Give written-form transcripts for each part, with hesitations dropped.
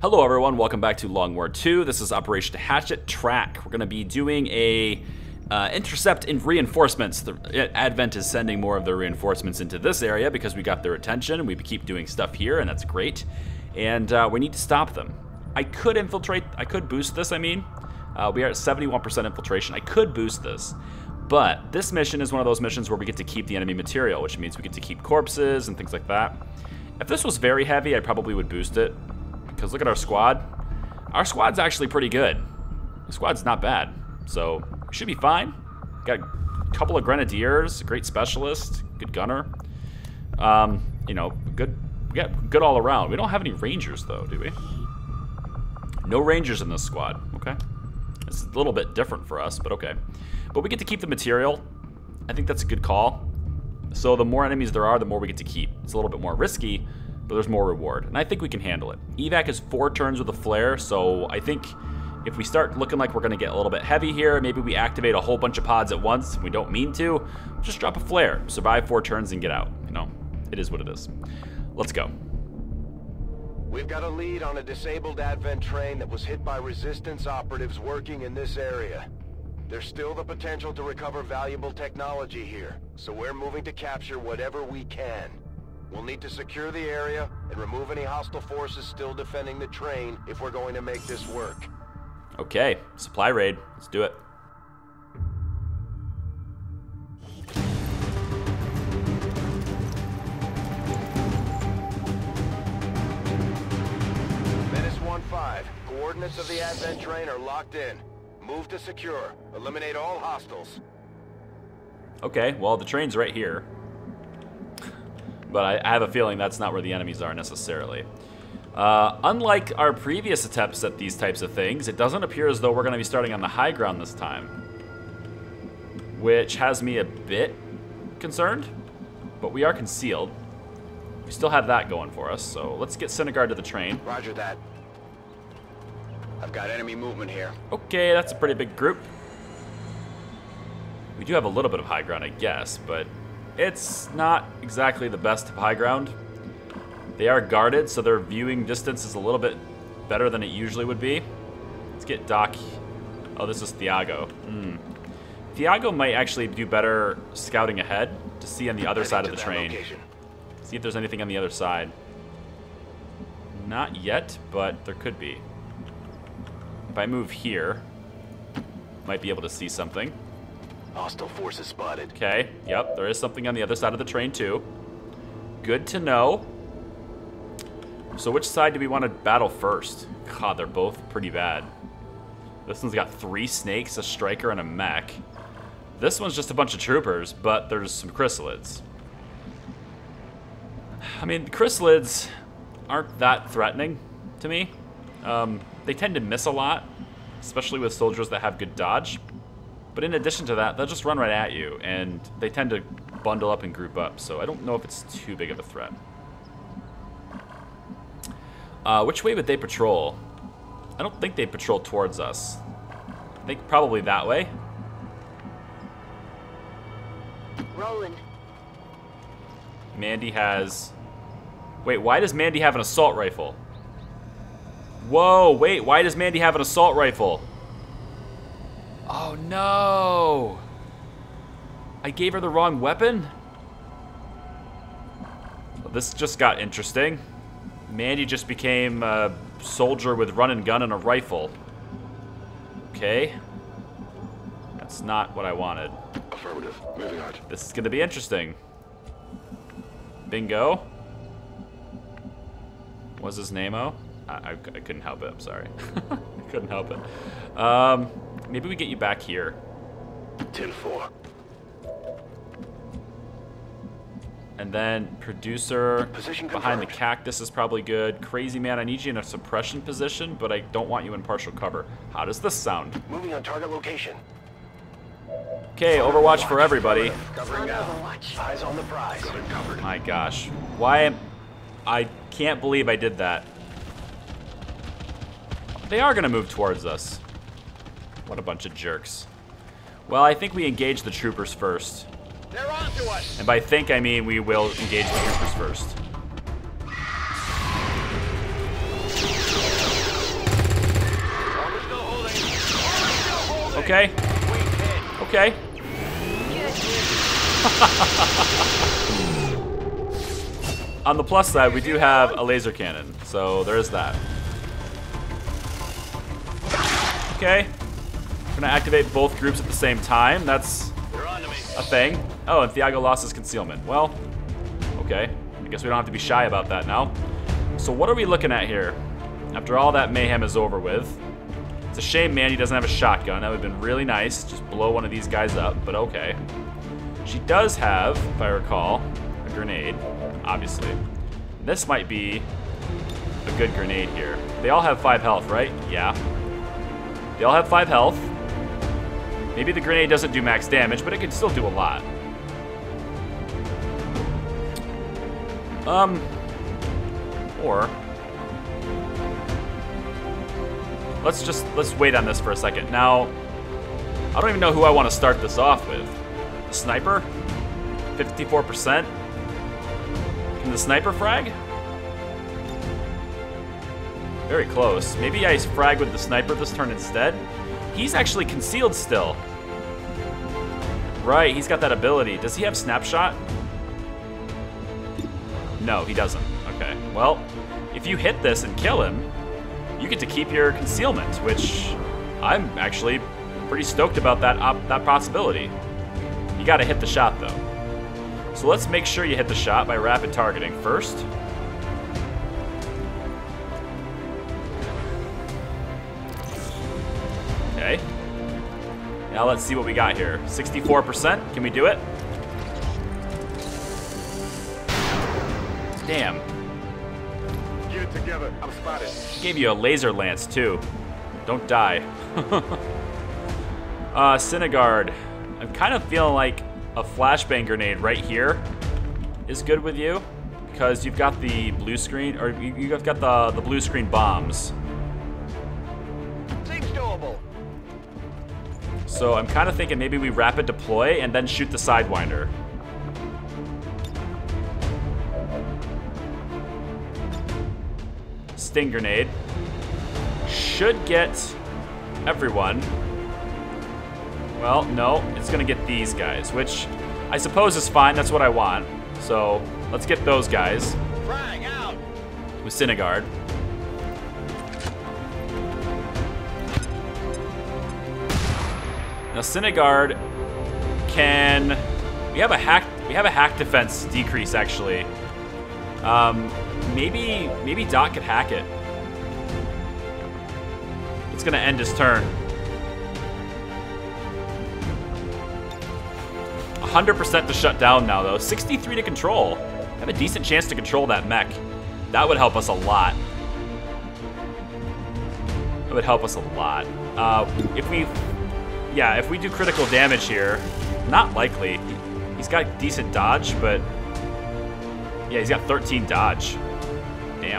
Hello everyone, welcome back to Long War 2. This is Operation Hatchet Track. We're going to be doing a intercept in reinforcements. The Advent is sending more of their reinforcements into this area because we got their attention and we keep doing stuff here, and that's great. And we need to stop them. I could infiltrate, I could boost this, we are at 71% infiltration. I could boost this. But this mission is one of those missions where we get to keep the enemy material, which means we get to keep corpses and things like that. If this was very heavy, I probably would boost it. Because look at our squad. Our squad's actually pretty good. The squad's not bad. So, we should be fine. Got a couple of grenadiers, a great specialist, good gunner. You know, good. We got good all around. We don't have any rangers though, do we? No rangers in this squad. Okay. It's a little bit different for us, but okay. But we get to keep the material. I think that's a good call. So the more enemies there are, the more we get to keep. It's a little bit more risky, but there's more reward, and I think we can handle it. Evac is 4 turns with a flare, so I think if we start looking like we're gonna get a little bit heavy here, maybe we activate a whole bunch of pods at once, if we don't mean to, just drop a flare, survive 4 turns and get out. You know, it is what it is. Let's go. We've got a lead on a disabled Advent train that was hit by resistance operatives working in this area. There's still the potential to recover valuable technology here, so we're moving to capture whatever we can. We'll need to secure the area and remove any hostile forces still defending the train if we're going to make this work. Okay, supply raid. Let's do it. Menace 1-5. Coordinates of the Advent train are locked in. Move to secure. Eliminate all hostiles. Okay, well, the train's right here. But I have a feeling that's not where the enemies are necessarily. Unlike our previous attempts at these types of things, it doesn't appear as though we're going to be starting on the high ground this time. Which has me a bit concerned. But we are concealed. We still have that going for us, so let's get Synagard to the train. Roger that. I've got enemy movement here. Okay, that's a pretty big group. We do have a little bit of high ground, I guess, but it's not exactly the best of high ground. They are guarded, so their viewing distance is a little bit better than it usually would be. Let's get Doc. Oh, this is Thiago. Thiago might actually do better scouting ahead to see on the other side of the train. See if there's anything on the other side. Not yet, but there could be. If I move here, might be able to see something. Hostile forces spotted. Okay, yep, there is something on the other side of the train too. Good to know. So which side do we want to battle first? God, they're both pretty bad. This one's got 3 snakes, a striker, and a mech. This one's just a bunch of troopers, but there's some chrysalids. I mean, the chrysalids aren't that threatening to me. They tend to miss a lot, especially with soldiers that have good dodge. But in addition to that, they'll just run right at you, and they tend to bundle up and group up, so I don't know if it's too big of a threat. Which way would they patrol? I don't think they patrol towards us. I think probably that way. Roland. Mandy has... Wait, why does Mandy have an assault rifle? Whoa, wait, why does Mandy have an assault rifle? Oh no! I gave her the wrong weapon? Well, this just got interesting. Mandy just became a soldier with run and gun and a rifle. Okay. That's not what I wanted. Affirmative. Moving on. This is gonna be interesting. Bingo. What's his name-o? I couldn't help it, I'm sorry. I couldn't help it. Maybe we get you back here. 10-4. And then producer Position behind the confirmed. cactus is probably good. Crazy man, I need you in a suppression position, but I don't want you in partial cover. How does this sound? Moving on target location. Okay, Overwatch for everybody. Covering now. Eyes on the prize. Covered. My gosh. Why am... I can't believe I did that. They are gonna move towards us. What a bunch of jerks. Well, I think we engage the troopers first. They're on to us. And by think, I mean we will engage the troopers first. Okay. Okay. On the plus side, we do have a laser cannon, so there's that. Okay. We're gonna activate both groups at the same time. That's a thing. Oh, and Thiago lost his concealment. Well, okay. I guess we don't have to be shy about that now. So what are we looking at here? After all that mayhem is over with. It's a shame Mandy doesn't have a shotgun. That would have been really nice. Just blow one of these guys up, but okay. She does have, if I recall, a grenade, obviously. This might be a good grenade here. They all have 5 health, right? Yeah. They all have 5 health. Maybe the grenade doesn't do max damage, but it can still do a lot. Or let's wait on this for a second. Now, I don't even know who I want to start this off with. The sniper? 54%? Can the sniper frag? Very close. Maybe I frag with the sniper this turn instead. He's actually concealed still. Right, he's got that ability. Does he have snapshot? No, he doesn't. Okay, well, if you hit this and kill him, you get to keep your concealment, which I'm actually pretty stoked about that possibility. You gotta hit the shot though. So let's make sure you hit the shot by rapid targeting first. Okay. Now let's see what we got here. 64%, can we do it? Damn. Get it together, I'm spotted. Gave you a laser lance too. Don't die. Synagard. I'm kind of feeling like a flashbang grenade right here is good with you because you've got the blue screen, or you've got the blue screen bombs. Seems doable. So I'm kind of thinking maybe we rapid deploy and then shoot the Sidewinder. Sting grenade should get everyone. Well, no, it's gonna get these guys, which I suppose is fine. That's what I want. So let's get those guys. Frag out. With Synagard. Now Synagard can. We have a hack defense decrease actually. Maybe Doc could hack it. It's gonna end his turn. 100% to shut down now though. 63 to control. Have a decent chance to control that mech. That would help us a lot. That would help us a lot. If we do critical damage here, not likely. He's got decent dodge, but yeah, he's got 13 dodge. Damn.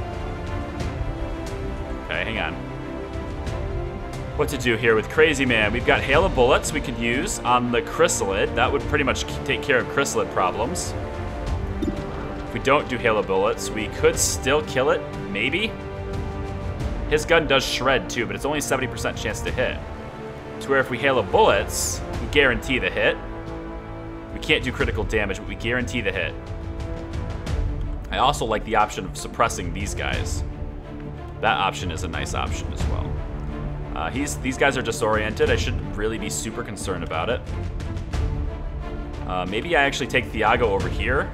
Okay, hang on. What to do here with Crazy Man? We've got Hail of Bullets we could use on the Chrysalid. That would pretty much take care of Chrysalid problems. If we don't do Hail of Bullets, we could still kill it, maybe. His gun does shred too, but it's only 70% chance to hit. To where if we Hail of Bullets, we guarantee the hit. We can't do critical damage, but we guarantee the hit. I also like the option of suppressing these guys. That option is a nice option as well. These guys are disoriented. I shouldn't really be super concerned about it. Maybe I actually take Thiago over here.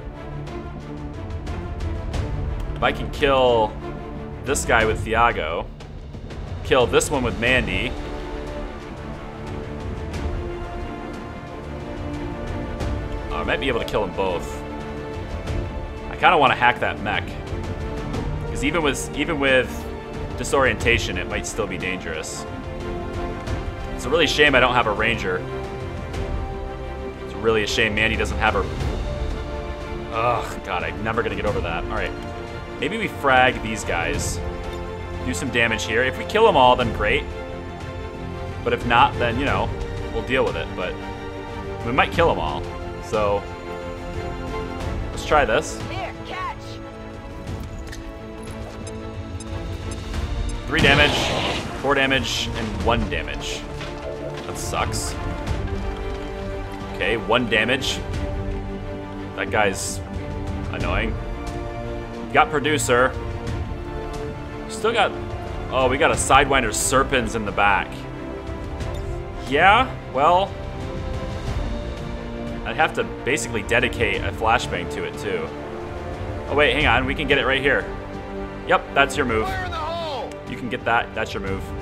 If I can kill this guy with Thiago, kill this one with Mandy. I might be able to kill them both. I kind of want to hack that mech. Because even with disorientation, it might still be dangerous. It's a really shame I don't have a ranger. It's really a shame Mandy doesn't have her. Ugh, God, I'm never gonna get over that. All right, maybe we frag these guys. Do some damage here. If we kill them all, then great. But if not, then, you know, we'll deal with it. But we might kill them all. So let's try this. Here, catch. 3 damage, 4 damage, and 1 damage. That sucks. Okay, 1 damage. That guy's annoying. Got producer. Still got... Oh, we got a Sidewinder Serpens in the back. Yeah, well... I'd have to basically dedicate a flashbang to it, too. Oh, wait, hang on. We can get it right here. Yep, that's your move. Fire in the hole! You can get that. That's your move.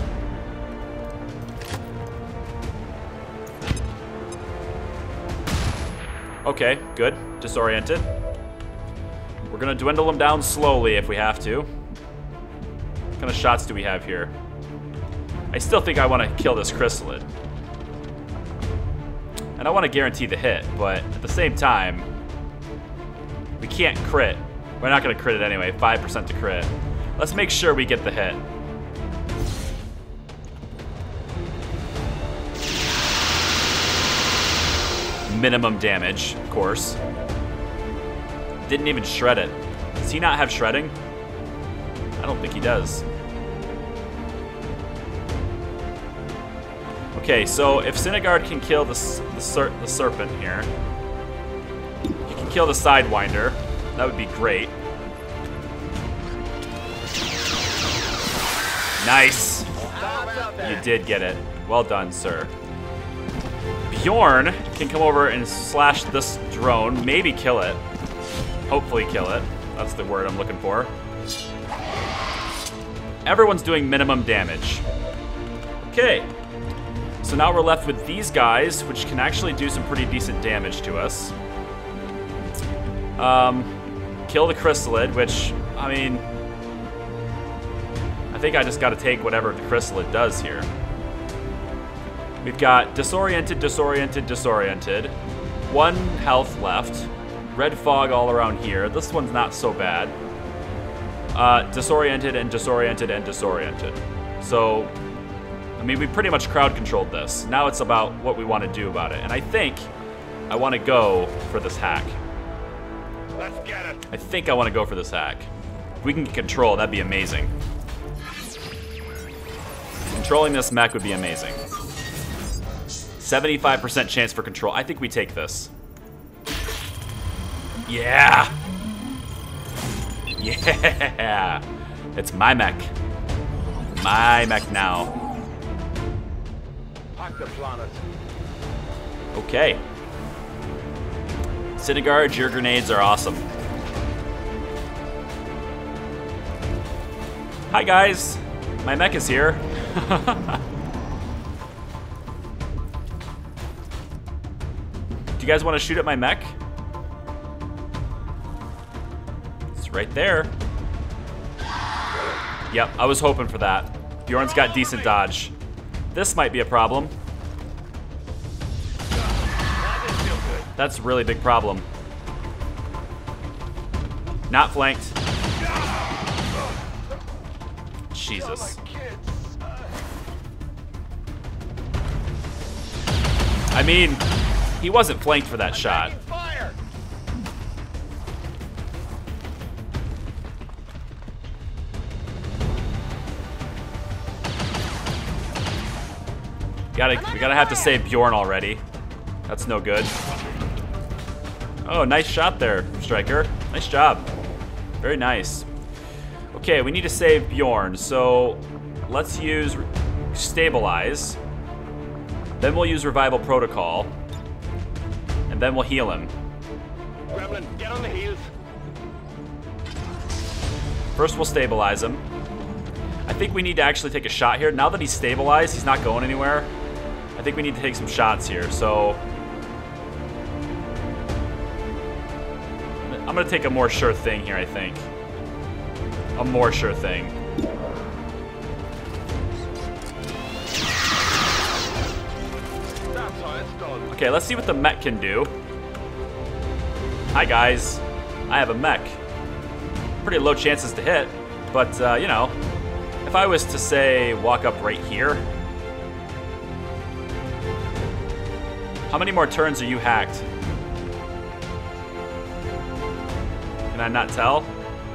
Okay, good. Disoriented. We're gonna dwindle them down slowly if we have to. What kind of shots do we have here? I still think I want to kill this chrysalid. And I want to guarantee the hit, but at the same time, we can't crit. We're not gonna crit it anyway, 5% to crit. Let's make sure we get the hit. Minimum damage, of course. Didn't even shred it. Does he not have shredding? I don't think he does. Okay, so if Synagard can kill the serpent here, he can kill the Sidewinder. That would be great. Nice. You did get it. Well done, sir. Bjorn can come over and slash this drone, maybe kill it. Hopefully kill it. That's the word I'm looking for. Everyone's doing minimum damage. Okay. So now we're left with these guys, which can actually do some pretty decent damage to us. Kill the chrysalid, which, I mean... I think I just gotta take whatever the chrysalid does here. We've got disoriented, disoriented, disoriented. 1 health left. Red fog all around here. This one's not so bad. Disoriented and disoriented and disoriented. So, I mean, we pretty much crowd controlled this. Now it's about what we want to do about it. And I think I want to go for this hack. Let's get it. I think I want to go for this hack. If we can get control, that'd be amazing. Controlling this mech would be amazing. 75% chance for control. I think we take this. Yeah! Yeah! It's my mech. My mech now. Hack the planet. Okay. Synagard, your grenades are awesome. Hi guys! My mech is here. Do you guys want to shoot at my mech? It's right there. Yep, I was hoping for that. Bjorn's got decent dodge. This might be a problem. That's a really big problem. Not flanked. Jesus. I mean, he wasn't flanked for that shot. We gotta have to save Bjorn already. That's no good. Oh, nice shot there, Striker. Nice job. Very nice. Okay, we need to save Bjorn, so let's use Stabilize. Then we'll use Revival Protocol. And then we'll heal him. Gremlin, get on the heels. First we'll stabilize him. I think we need to actually take a shot here. Now that he's stabilized, he's not going anywhere. I think we need to take some shots here, so... I'm gonna take a more sure thing here, I think. A more sure thing. That's how it's done. Okay, let's see what the mech can do. Hi guys, I have a mech. Pretty low chances to hit, but you know, if I was to say walk up right here, how many more turns are you hacked? Can I not tell?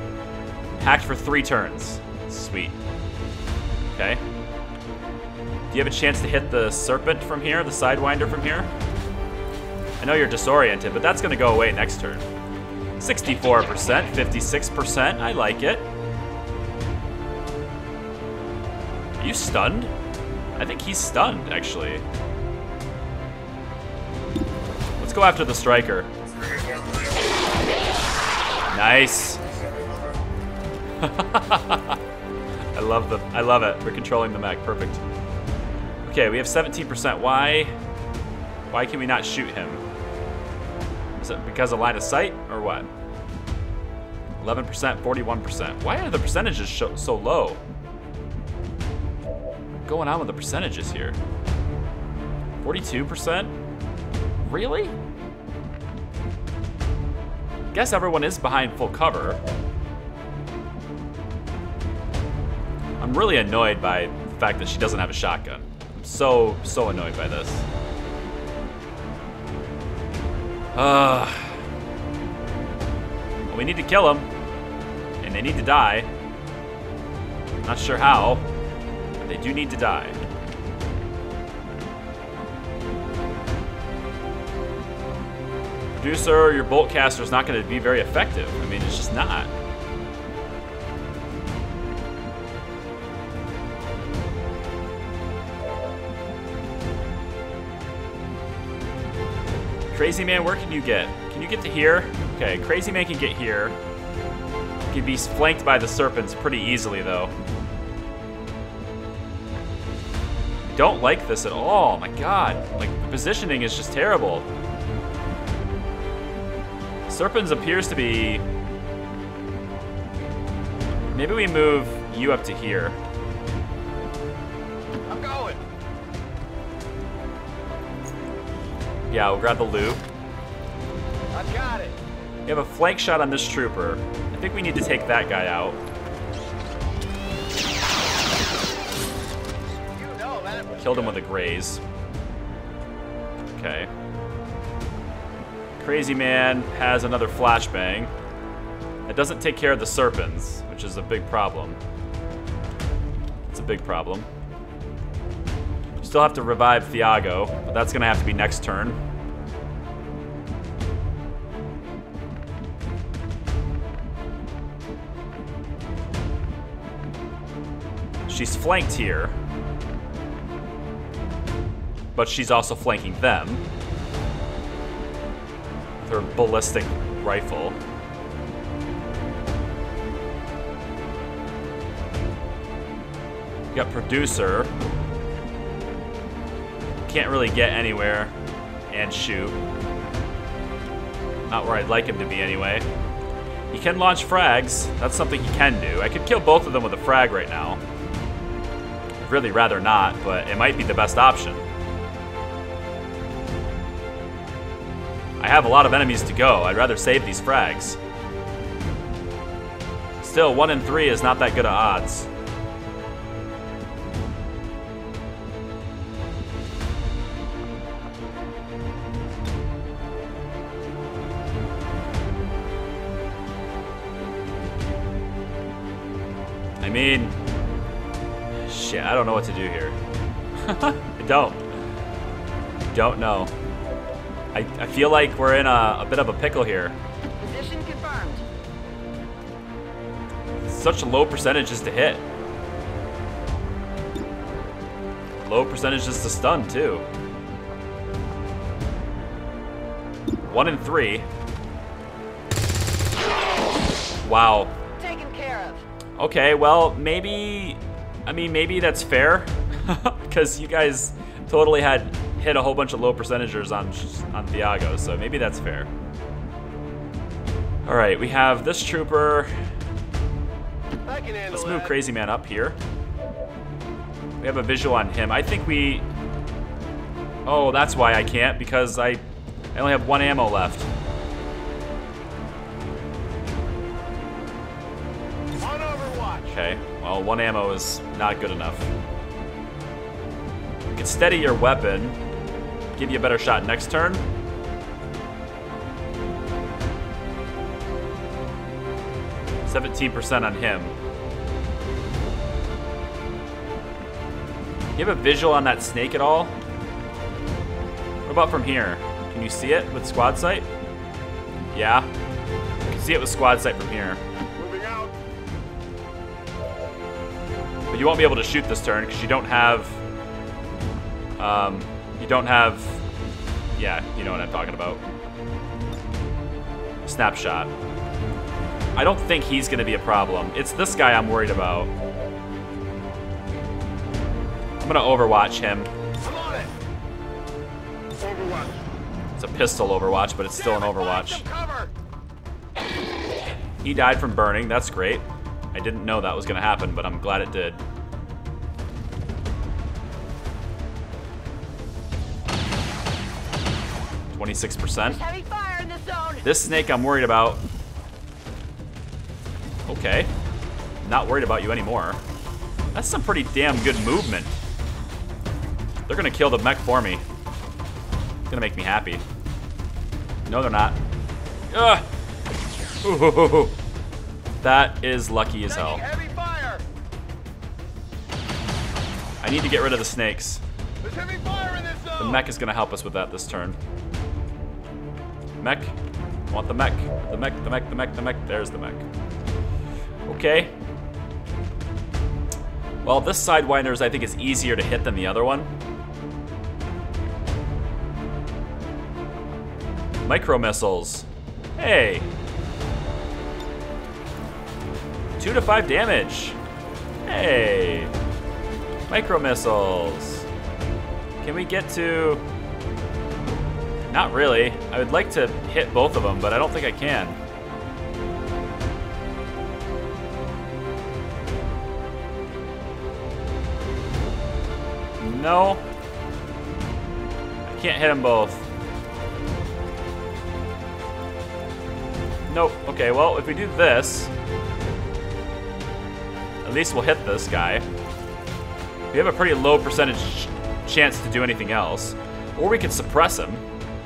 Hacked for 3 turns. Sweet. Okay. you have a chance to hit the serpent from here, the sidewinder from here? I know you're disoriented, but that's gonna go away next turn. 64%, 56%, I like it. Are you stunned? I think he's stunned, actually. Let's go after the striker. Nice. I love it. We're controlling the mech, perfect. Okay, we have 17%. Why can we not shoot him? Is it because of line of sight or what? 11%, 41%. Why are the percentages so low? What's going on with the percentages here? 42%? Really? Guess everyone is behind full cover. I'm really annoyed by the fact that she doesn't have a shotgun. I'm so annoyed by this. Well, we need to kill them, and they need to die. Not sure how, but they do need to die. Producer, your bolt caster is not going to be very effective. I mean, it's just not. Crazy Man, where can you get? Can you get to here? Okay, Crazy Man can get here. He can be flanked by the serpents pretty easily, though. Don't like this at all. My God, like the positioning is just terrible. Serpents appears to be. Maybe we move you up to here. I'm going. Yeah, we'll grab the loot. I've got it. We have a flank shot on this trooper. I think we need to take that guy out. You know that. Killed him with a graze. Okay. Crazy Man has another flashbang. It doesn't take care of the serpents, which is a big problem. It's a big problem. Still have to revive Thiago, but that's gonna have to be next turn. She's flanked here, but she's also flanking them with her ballistic rifle. We got Producer. Can't really get anywhere and shoot. Not where I'd like him to be anyway. He can launch frags. That's something he can do. I could kill both of them with a frag right now. I'd really rather not, but it might be the best option. I have a lot of enemies to go. I'd rather save these frags. Still, 1 in 3 is not that good of odds. I mean, shit, I don't know what to do here. I don't know. I feel like we're in a bit of a pickle here. Position confirmed. Such low percentages to hit. Low percentages to stun, too. 1 in 3. Wow. Taken care of. Okay, well, maybe that's fair, because you guys totally had hit a whole bunch of low percentagers on Thiago, so maybe that's fair. All right, we have this trooper. I can handle Let's move that. Crazy Man up here. We have a visual on him. I think we... Oh, that's why I can't, because I only have 1 ammo left. On Overwatch. Okay, well, 1 ammo is not good enough. You can steady your weapon, give you a better shot next turn. – 17% on him. You have a visual on that snake at all? What about from here? Can you see it with squad sight? Yeah. You can see it with squad sight from here. Moving out. But you won't be able to shoot this turn because you don't have... Yeah, you know what I'm talking about. Snapshot. I don't think he's going to be a problem. It's this guy I'm worried about. I'm going to overwatch him. I'm on it. Overwatch. It's a pistol overwatch, but it's still an overwatch. He died from burning. That's great. I didn't know that was going to happen, but I'm glad it did. %. Heavy fire in the zone. This snake I'm worried about. Okay. Not worried about you anymore. That's some pretty damn good movement. They're gonna kill the mech for me. It's gonna make me happy. No, they're not. Ugh. Ooh. That is lucky as hell. Heavy fire. I need to get rid of the snakes. There's heavy fire in this zone. The mech is gonna help us with that this turn. Mech. I want the mech. The mech, the mech, the mech, the mech. There's the mech. Okay. Well, this Sidewinders I think is easier to hit than the other one. Micro missiles. Hey. 2 to 5 damage. Hey. Micro missiles. Can we get to... Not really. I would like to hit both of them, but I don't think I can. No. I can't hit them both. Nope. Okay, well, if we do this, at least we'll hit this guy. We have a pretty low percentage chance to do anything else. Or we could suppress him.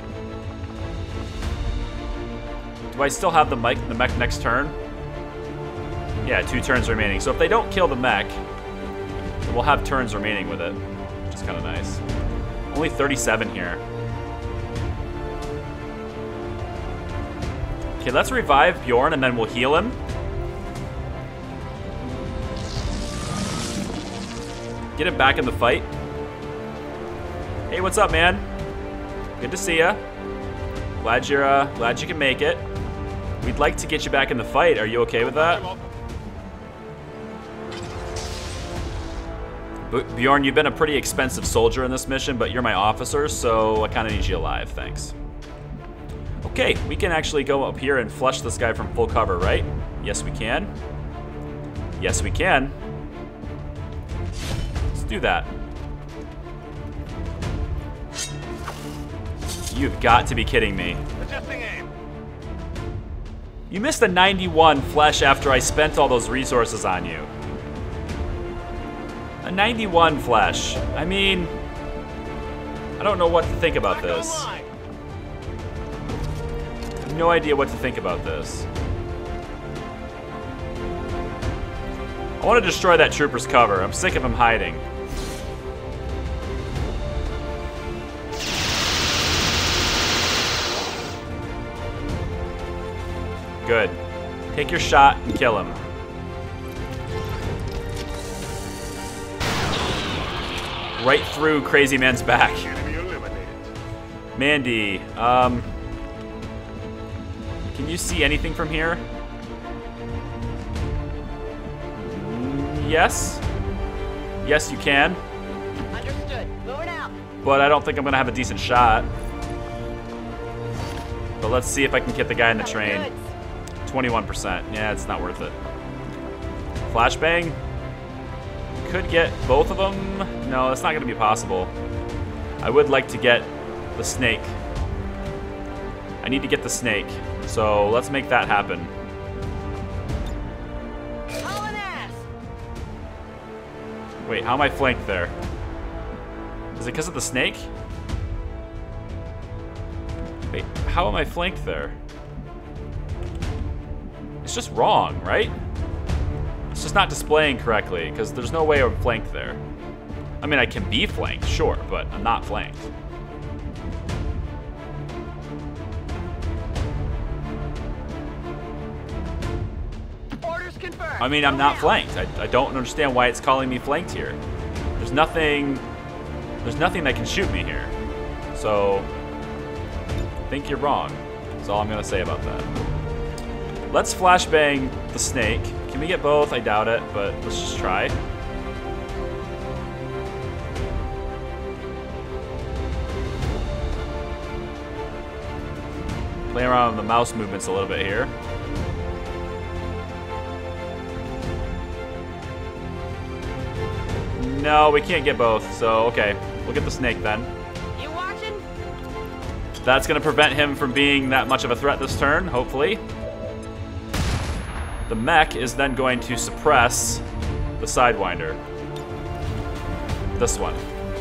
Do I still have the mech next turn? Yeah, 2 turns remaining. So if they don't kill the mech, then we'll have turns remaining with it, which is kind of nice. Only 37 here. Okay, let's revive Bjorn and then we'll heal him. Get him back in the fight. Hey, what's up, man? Good to see ya. Glad you can make it. We'd like to get you back in the fight. Are you okay with that? Bjorn, you've been a pretty expensive soldier in this mission, but you're my officer, so I kind of need you alive. Thanks. Okay, we can actually go up here and flush this guy from full cover, right? Yes, we can. Yes, we can. Let's do that. You've got to be kidding me. Adjusting aim. You missed a 91 flesh after I spent all those resources on you. A 91 flesh. I mean, I don't know what to think about this. I have no idea what to think about this. I want to destroy that trooper's cover. I'm sick of him hiding. Good. Take your shot and kill him. Right through Crazy Man's back. Enemy eliminated. Mandy, can you see anything from here? Yes. Yes, you can. Understood. Moving out. But I don't think I'm gonna have a decent shot. But let's see if I can get the guy in the train. 21%. Yeah, it's not worth it. Flashbang. Could get both of them. No, that's not going to be possible. I would like to get the snake. I need to get the snake. So let's make that happen. Hauling ass. Wait, how am I flanked there? Is it because of the snake? Wait, how am I flanked there? It's just wrong, right? It's just not displaying correctly, because there's no way I'm flanked there. I mean, I can be flanked, sure, but I'm not flanked. Orders confirmed. I mean, I'm not flanked. I don't understand why it's calling me flanked here. There's nothing that can shoot me here. So, I think you're wrong. That's all I'm gonna say about that. Let's flashbang the snake. Can we get both? I doubt it, but let's just try. Playing around with the mouse movements a little bit here. No, we can't get both, so okay. We'll get the snake then. You watching? That's gonna prevent him from being that much of a threat this turn, hopefully. The mech is then going to suppress the Sidewinder. This one.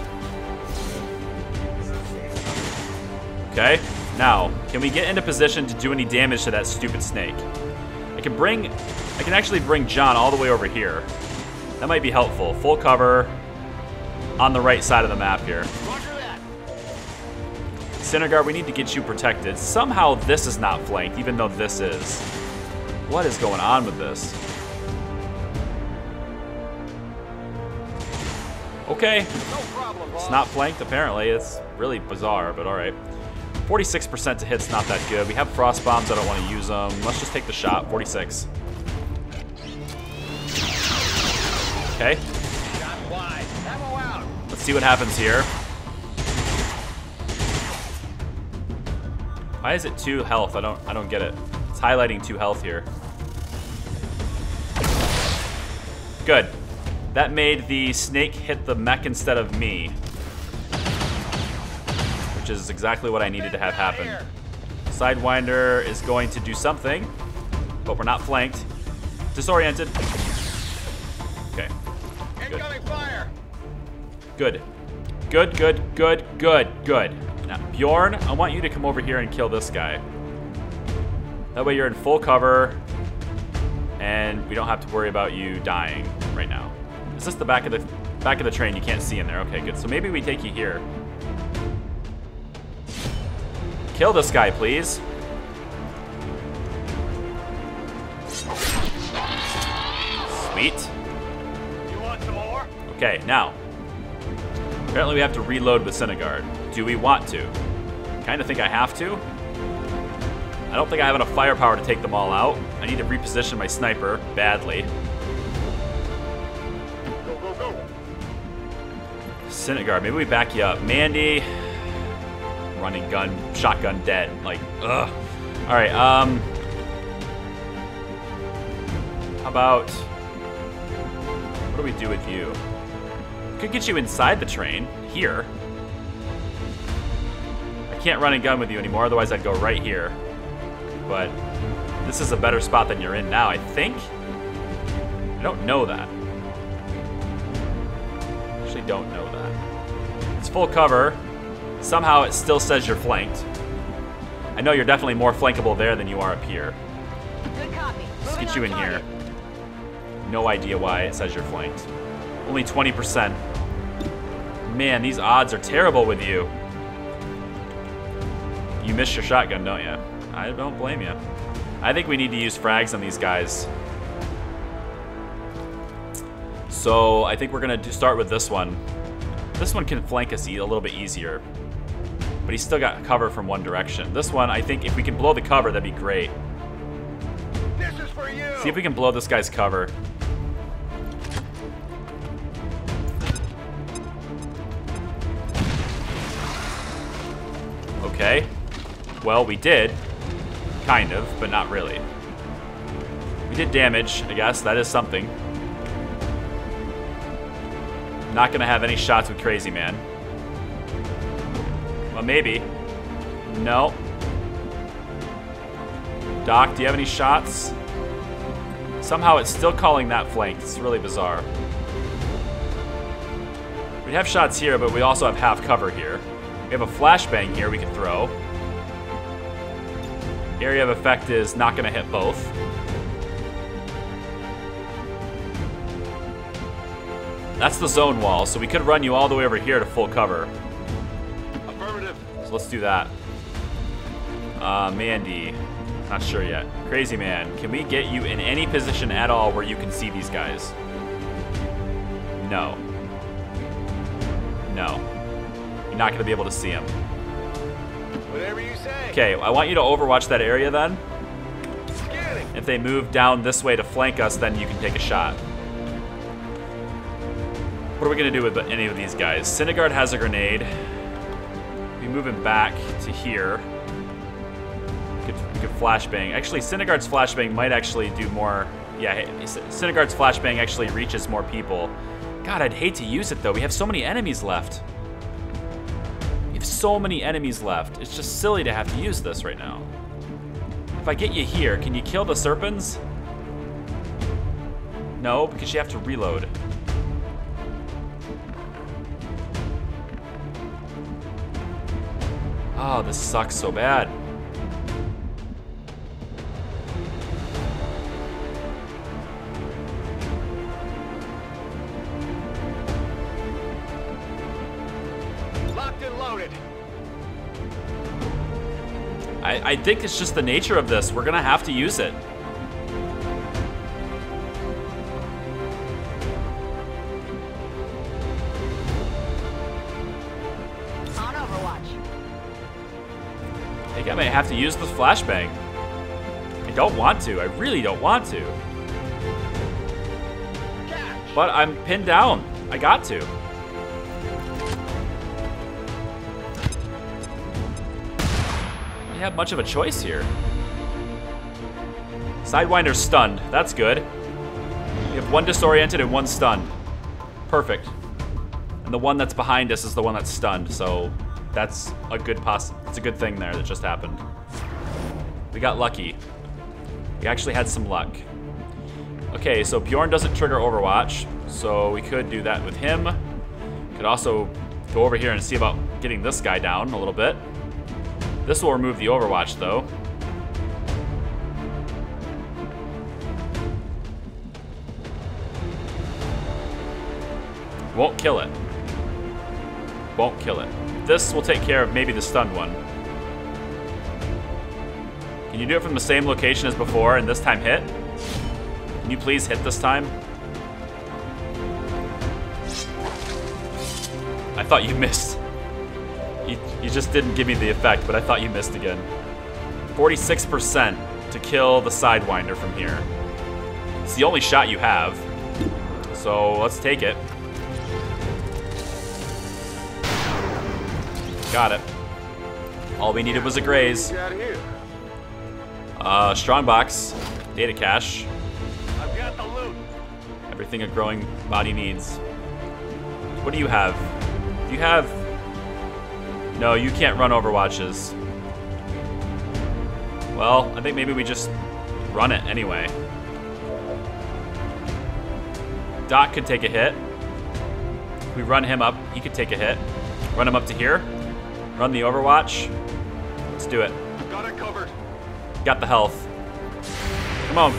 Okay, now, can we get into position to do any damage to that stupid snake? I can actually bring John all the way over here. That might be helpful. Full cover on the right side of the map here. Roger that. Syndergaard, we need to get you protected. Somehow this is not flanked, even though this is. What is going on with this? Okay. No problem, boss. It's not flanked, apparently. It's really bizarre, but alright. 46% to hit's not that good. We have frost bombs. I don't want to use them. Let's just take the shot. 46. Okay. Shot wide. Ammo out. Let's see what happens here. Why is it 2 health? I don't get it. It's highlighting 2 health here. Good. That made the snake hit the mech instead of me, which is exactly what I needed to have happen. Sidewinder is going to do something, but we're not flanked. Disoriented. Okay. Good. Incoming fire. Good. Good, good, good, good, good. Now, Bjorn, I want you to come over here and kill this guy. That way you're in full cover, and we don't have to worry about you dying right now. Is this the back of the train? You can't see in there. Okay, good. So maybe we take you here. Kill this guy, please. Sweet. You want some more? Okay, now. Apparently we have to reload with Syndergaard. Do we want to? Kinda think I have to. I don't think I have enough firepower to take them all out. I need to reposition my sniper badly. Go, go, go. Syndergaard, maybe we back you up. Mandy, running gun, shotgun dead. Like, ugh. All right, how about, what do we do with you? Could get you inside the train, here. I can't run and gun with you anymore, otherwise I'd go right here. But this is a better spot than you're in now, I think? I don't know that. Actually don't know that. It's full cover. Somehow it still says you're flanked. I know you're definitely more flankable there than you are up here. Good copy. Let's Moving get you on in here. target. No idea why it says you're flanked. Only 20%. Man, these odds are terrible with you. You miss your shotgun, don't you? I don't blame you. I think we need to use frags on these guys. So I think we're gonna start with this one. This one can flank us a little bit easier, but he's still got cover from one direction. This one, I think if we can blow the cover, that'd be great. This is for you. See if we can blow this guy's cover. Okay. Well, we did. Kind of, but not really. We did damage, I guess. That is something. Not gonna have any shots with Crazy Man. Well, maybe. No. Doc, do you have any shots? Somehow it's still calling that flanked. It's really bizarre. We have shots here, but we also have half cover here. We have a flashbang here we can throw. Area of effect is not going to hit both. That's the zone wall, so we could run you all the way over here to full cover. Affirmative. So let's do that. Mandy. Not sure yet. Crazy Man, can we get you in any position at all where you can see these guys? No. No. You're not going to be able to see them. Whatever you say. Okay, I want you to overwatch that area then. Scanning. If they move down this way to flank us, then you can take a shot. What are we going to do with any of these guys? Synagard has a grenade. We move him back to here. We could flashbang. Actually, Synagard's flashbang might actually do more. Yeah, Synagard's flashbang actually reaches more people. God, I'd hate to use it though. We have so many enemies left. We have so many enemies left. It's just silly to have to use this right now. If I get you here, can you kill the Serpents? No, because you have to reload. Oh, this sucks so bad. Locked and loaded. I think it's just the nature of this. We're gonna have to use it. On Overwatch. I think I might have to use the flashbang. I don't want to. I really don't want to. Catch. But I'm pinned down. I got to. Have much of a choice here. Sidewinder's stunned. That's good. We have one disoriented and one stunned. Perfect. And the one that's behind us is the one that's stunned, so that's a good it's a good thing there that just happened. We got lucky. We actually had some luck. Okay, so Bjorn doesn't trigger Overwatch, so we could do that with him. Could also go over here and see about getting this guy down a little bit. This will remove the Overwatch, though. Won't kill it. Won't kill it. This will take care of maybe the stunned one. Can you do it from the same location as before and this time hit? Can you please hit this time? I thought you missed. You just didn't give me the effect, but I thought you missed again. 46% to kill the Sidewinder from here. It's the only shot you have. So let's take it. Got it. All we needed was a graze. Get out of here. Strongbox, data cache, I've got the loot. everything a growing body needs. What do you have? Do you have... No, you can't run Overwatches. Well, I think maybe we just run it anyway. Doc could take a hit. If we run him up, he could take a hit. Run him up to here. Run the Overwatch. Let's do it. Got it covered. Got the health. Come on.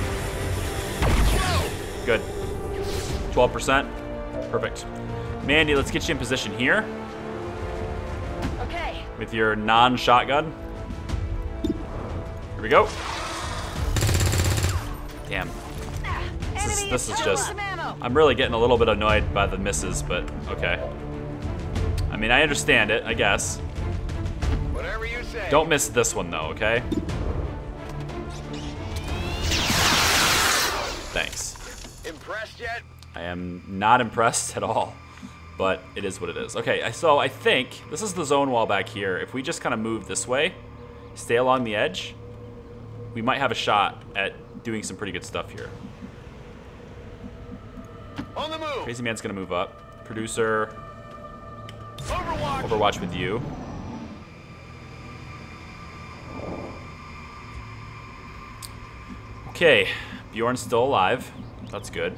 Good. 12%. Perfect. Mandy, let's get you in position here. Okay. With your non-shotgun. Here we go. Damn. This is just... I'm really getting a little bit annoyed by the misses, but okay. I mean, I understand it, I guess. Whatever you say. Don't miss this one, though, okay? Thanks. Impressed yet? I am not impressed at all, but it is what it is. Okay, so I think this is the zone wall back here. If we just kind of move this way, stay along the edge, we might have a shot at doing some pretty good stuff here. On the move. Crazy Man's gonna move up. Producer, Overwatch. Overwatch with you. Okay, Bjorn's still alive. That's good.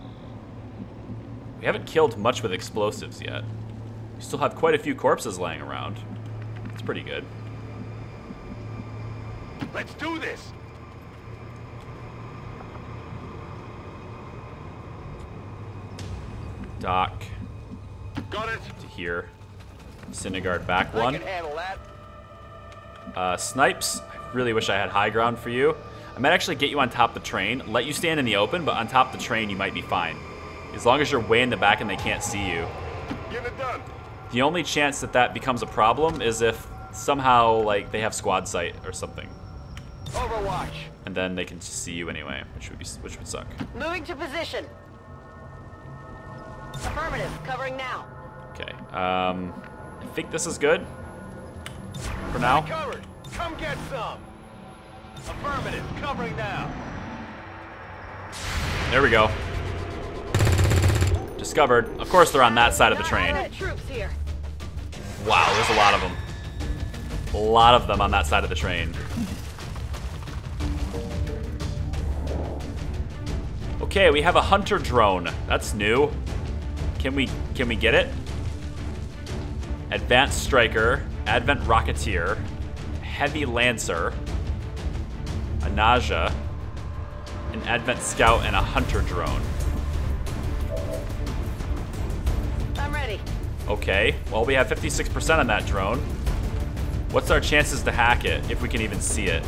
We haven't killed much with explosives yet. We still have quite a few corpses laying around. It's pretty good. Let's do this. Dock. Got it. To here. Synagard back I one. can handle that. Snipes. I really wish I had high ground for you. I might actually get you on top of the train. Let you stand in the open, but on top of the train you might be fine. As long as you're way in the back and they can't see you. Get it done. The only chance that that becomes a problem is if somehow, like, they have squad sight or something. Overwatch. And then they can see you anyway, which would suck. Moving to position. Affirmative. Covering now. Okay. I think this is good for now. Covered. Come get some. Affirmative. Covering now. There we go. Discovered. Of course they're on that side of the train. Troops here. Wow, there's a lot of them. A lot of them on that side of the train. Okay, we have a hunter drone. That's new. Can we get it? Advanced Striker, Advent Rocketeer, Heavy Lancer, a Naja, an Advent Scout, and a Hunter Drone. I'm ready. Okay, well we have 56% on that drone. What's our chances to hack it, if we can even see it?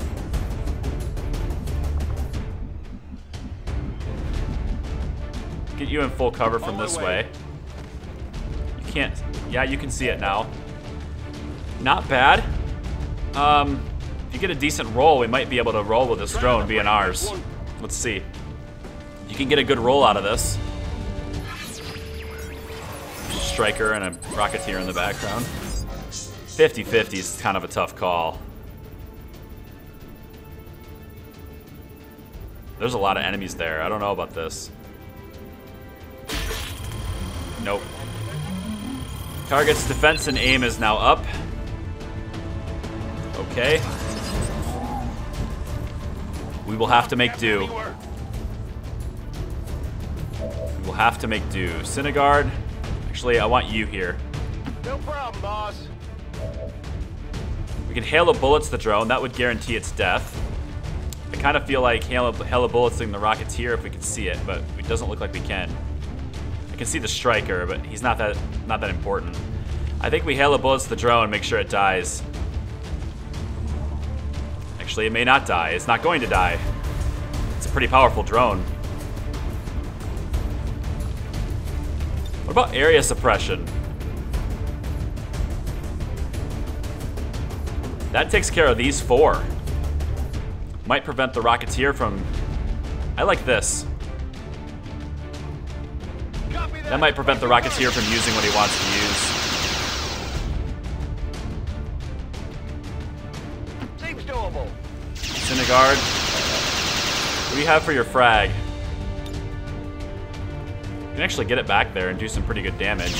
Get you in full cover from this way. You can't, yeah, you can see it now. Not bad. If you get a decent roll, we might be able to roll with this drone being ours. Let's see. You can get a good roll out of this. Striker and a Rocketeer in the background. 50-50 is kind of a tough call. There's a lot of enemies there. I don't know about this. Nope. Target's defense and aim is now up. Okay. We will have to make do. We will have to make do. Synagard. Actually, I want you here. No problem, boss. We can hail of bullets the drone. That would guarantee its death. I kind of feel like hail of bulletsing the Rocketeer if we could see it, but it doesn't look like we can. I can see the Striker, but he's not that important. I think we hail of bullets the drone, make sure it dies. Actually, it may not die. It's not going to die. It's a pretty powerful drone. What about area suppression? That takes care of these four. Might prevent the Rocketeer from... I like this. That might prevent the Rocketeer from using what he wants to use. Seems doable. Synagard. What do you have for your frag? You can actually get it back there and do some pretty good damage.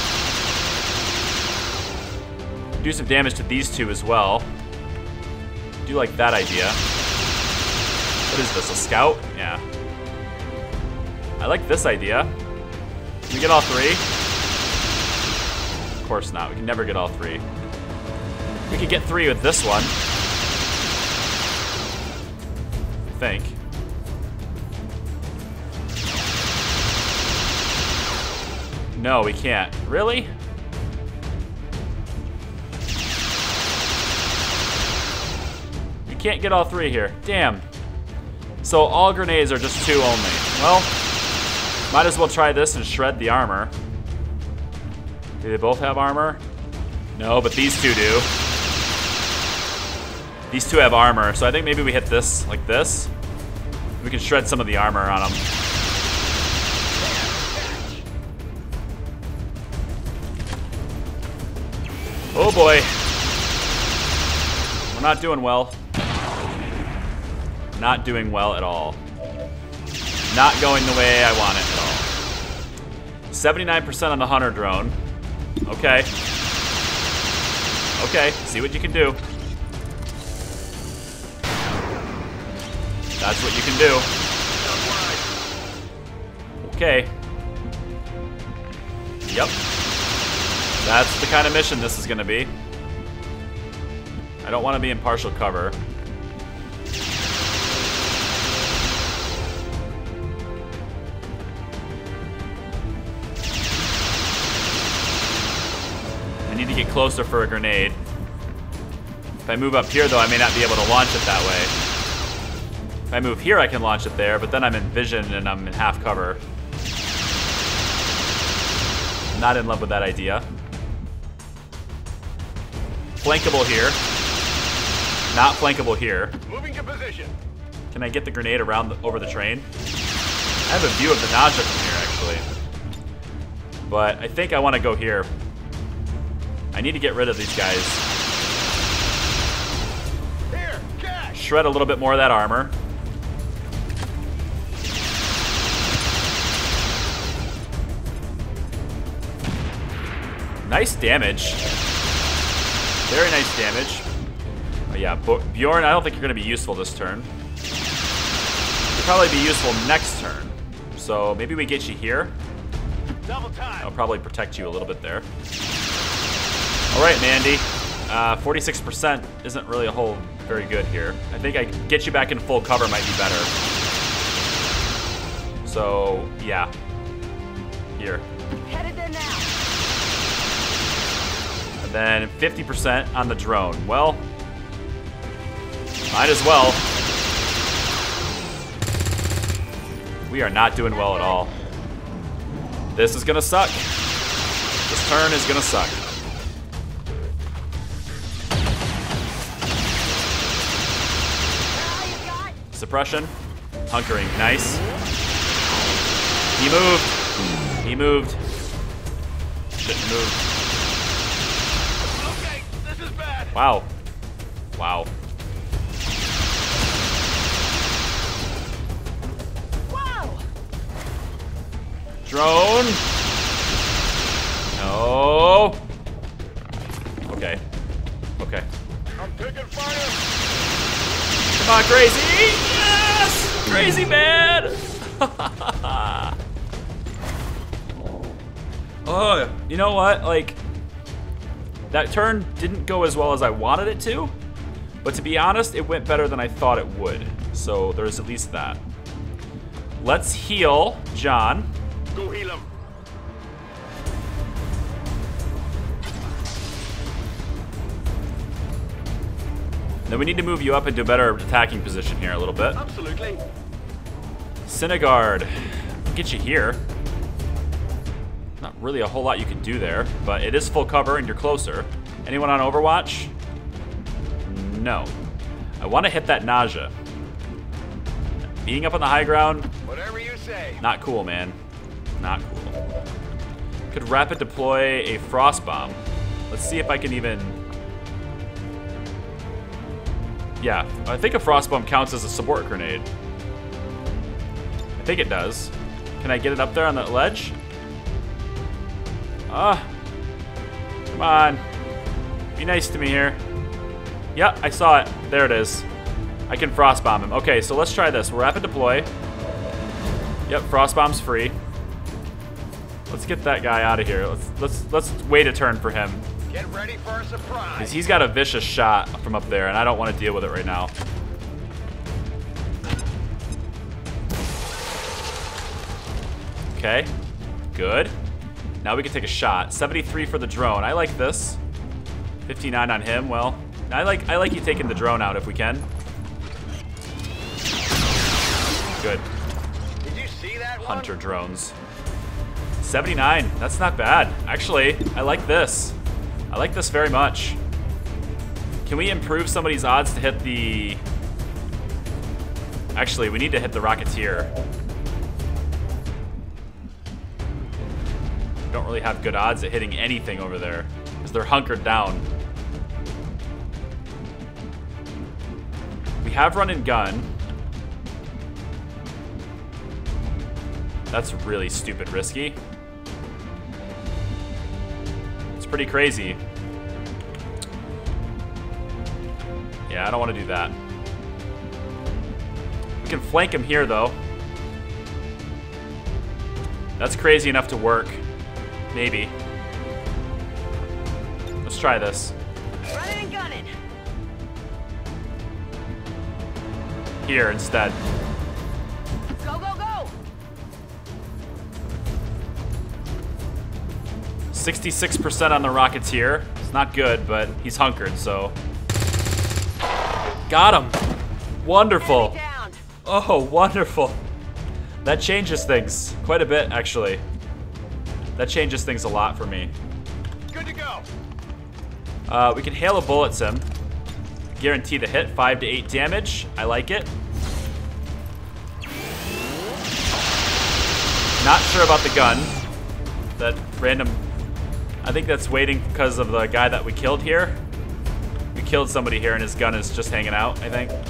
Do some damage to these two as well. Do like that idea. What is this, a scout? Yeah. I like this idea. Can we get all three? Of course not. We can never get all three. We could get three with this one. I think. No, we can't. Really? We can't get all three here. Damn. So all grenades are just two only. Well, might as well try this and shred the armor. Do they both have armor? No, but these two do. These two have armor, so I think maybe we hit this like this. We can shred some of the armor on them. Oh boy. We're not doing well. Not doing well at all. Not going the way I want it at all. 79% on the Hunter drone. Okay. Okay, see what you can do. That's what you can do. Okay. Yep. That's the kind of mission this is going to be. I don't want to be in partial cover. get closer for a grenade. If I move up here, though, I may not be able to launch it that way. If I move here, I can launch it there, but then I'm in vision and I'm in half cover. Not in love with that idea. Flankable here. Not flankable here. Moving to position. Can I get the grenade around over the train? I have a view of the nausea from here, actually. But I think I want to go here. I need to get rid of these guys. Here, cash. Shred a little bit more of that armor. Nice damage. Very nice damage. Oh yeah, Bjorn, I don't think you're going to be useful this turn. You'll probably be useful next turn. So maybe we get you here. Double time. I'll probably protect you a little bit there. All right, Mandy. 46% isn't really a whole very good here. I think I get you back in full cover might be better. So yeah, here. Headed there now. And then 50% on the drone. Well, might as well. We are not doing well at all. This is gonna suck. This turn is gonna suck. Suppression. Hunkering. Nice. He moved. He moved. Shouldn't move. Okay, this is bad. Wow. Wow. Whoa! Drone. No. Okay. Okay. I'm taking fire. Come on, Crazy. Yes! Crazy man. Oh, you know what? Like, that turn didn't go as well as I wanted it to, but to be honest, it went better than I thought it would. So there's at least that. Let's heal John. Go heal him. Then we need to move you up into a better attacking position here a little bit. Absolutely. Synagard, get you here. Not really a whole lot you can do there, but it is full cover and you're closer. Anyone on Overwatch? No. I want to hit that nausea. Being up on the high ground, Whatever you say. not cool, man. Not cool. Could rapid deploy a frost bomb. Let's see if I can even... Yeah, I think a frost bomb counts as a support grenade. I think it does. Can I get it up there on that ledge? Come on. Be nice to me here. Yep, I saw it. There it is. I can frost bomb him. Okay, so let's try this. We're rapid deploy. Yep, frost bomb's free. Let's get that guy out of here. Let's wait a turn for him. Get ready for a surprise. Because he's got a vicious shot from up there, and I don't want to deal with it right now. Okay, good. Now we can take a shot. 73 for the drone. I like this. 59 on him. Well, I like you taking the drone out if we can. Good. Did you see that one? Hunter drones. 79. That's not bad. Actually, I like this. I like this very much. Can we improve somebody's odds to hit the... Actually, we need to hit the Rocketeer. Don't really have good odds at hitting anything over there because they're hunkered down. We have run and gun. That's really stupid risky. It's pretty crazy. Yeah, I don't want to do that. We can flank him here though. That's crazy enough to work. Maybe. Let's try this. Running and gunning. Here instead. Go, go, go. 66% on the Rocketeer. It's not good, but he's hunkered, so. Got him. Wonderful. Enemy down. Oh, wonderful. That changes things quite a bit, actually. That changes things a lot for me. Good to go. We can hail a bullets him. Guarantee the hit, 5 to 8 damage. I like it. Not sure about the gun. That random, I think that's waiting because of the guy that we killed here. We killed somebody here and his gun is just hanging out, I think.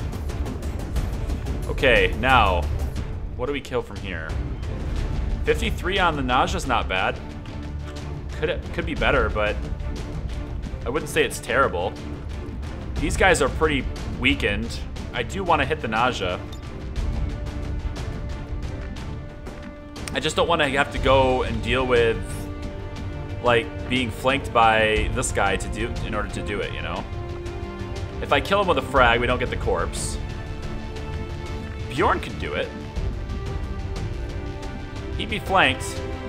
Okay, now, what do we kill from here? 53 on the nausea's not bad. Could be better, but I wouldn't say it's terrible. These guys are pretty weakened. I do want to hit the nausea. I just don't want to have to go and deal with like being flanked by this guy in order to do it, you know? If I kill him with a frag, we don't get the corpse. Bjorn could do it. He'd be flanked.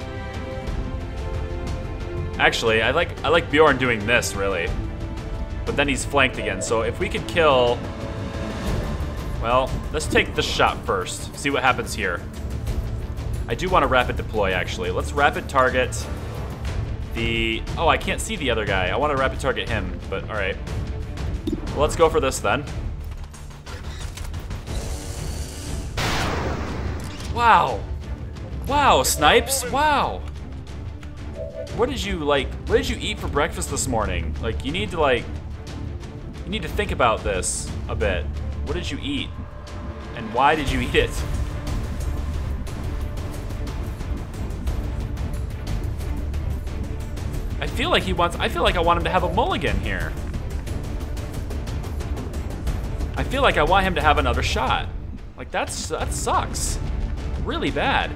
Actually, I like Bjorn doing this, really. But then he's flanked again, so if we could kill... Well, let's take this shot first. See what happens here. I do want to rapid deploy, actually. Let's rapid target the... Oh, I can't see the other guy. I want to rapid target him, but alright. Well, let's go for this then. Wow. Wow, Snipes. Wow. What did you eat for breakfast this morning? Like, you need to think about this a bit. What did you eat? And why did you eat it? I feel like I want him to have a mulligan here. I feel like I want him to have another shot. Like, that sucks. Really bad.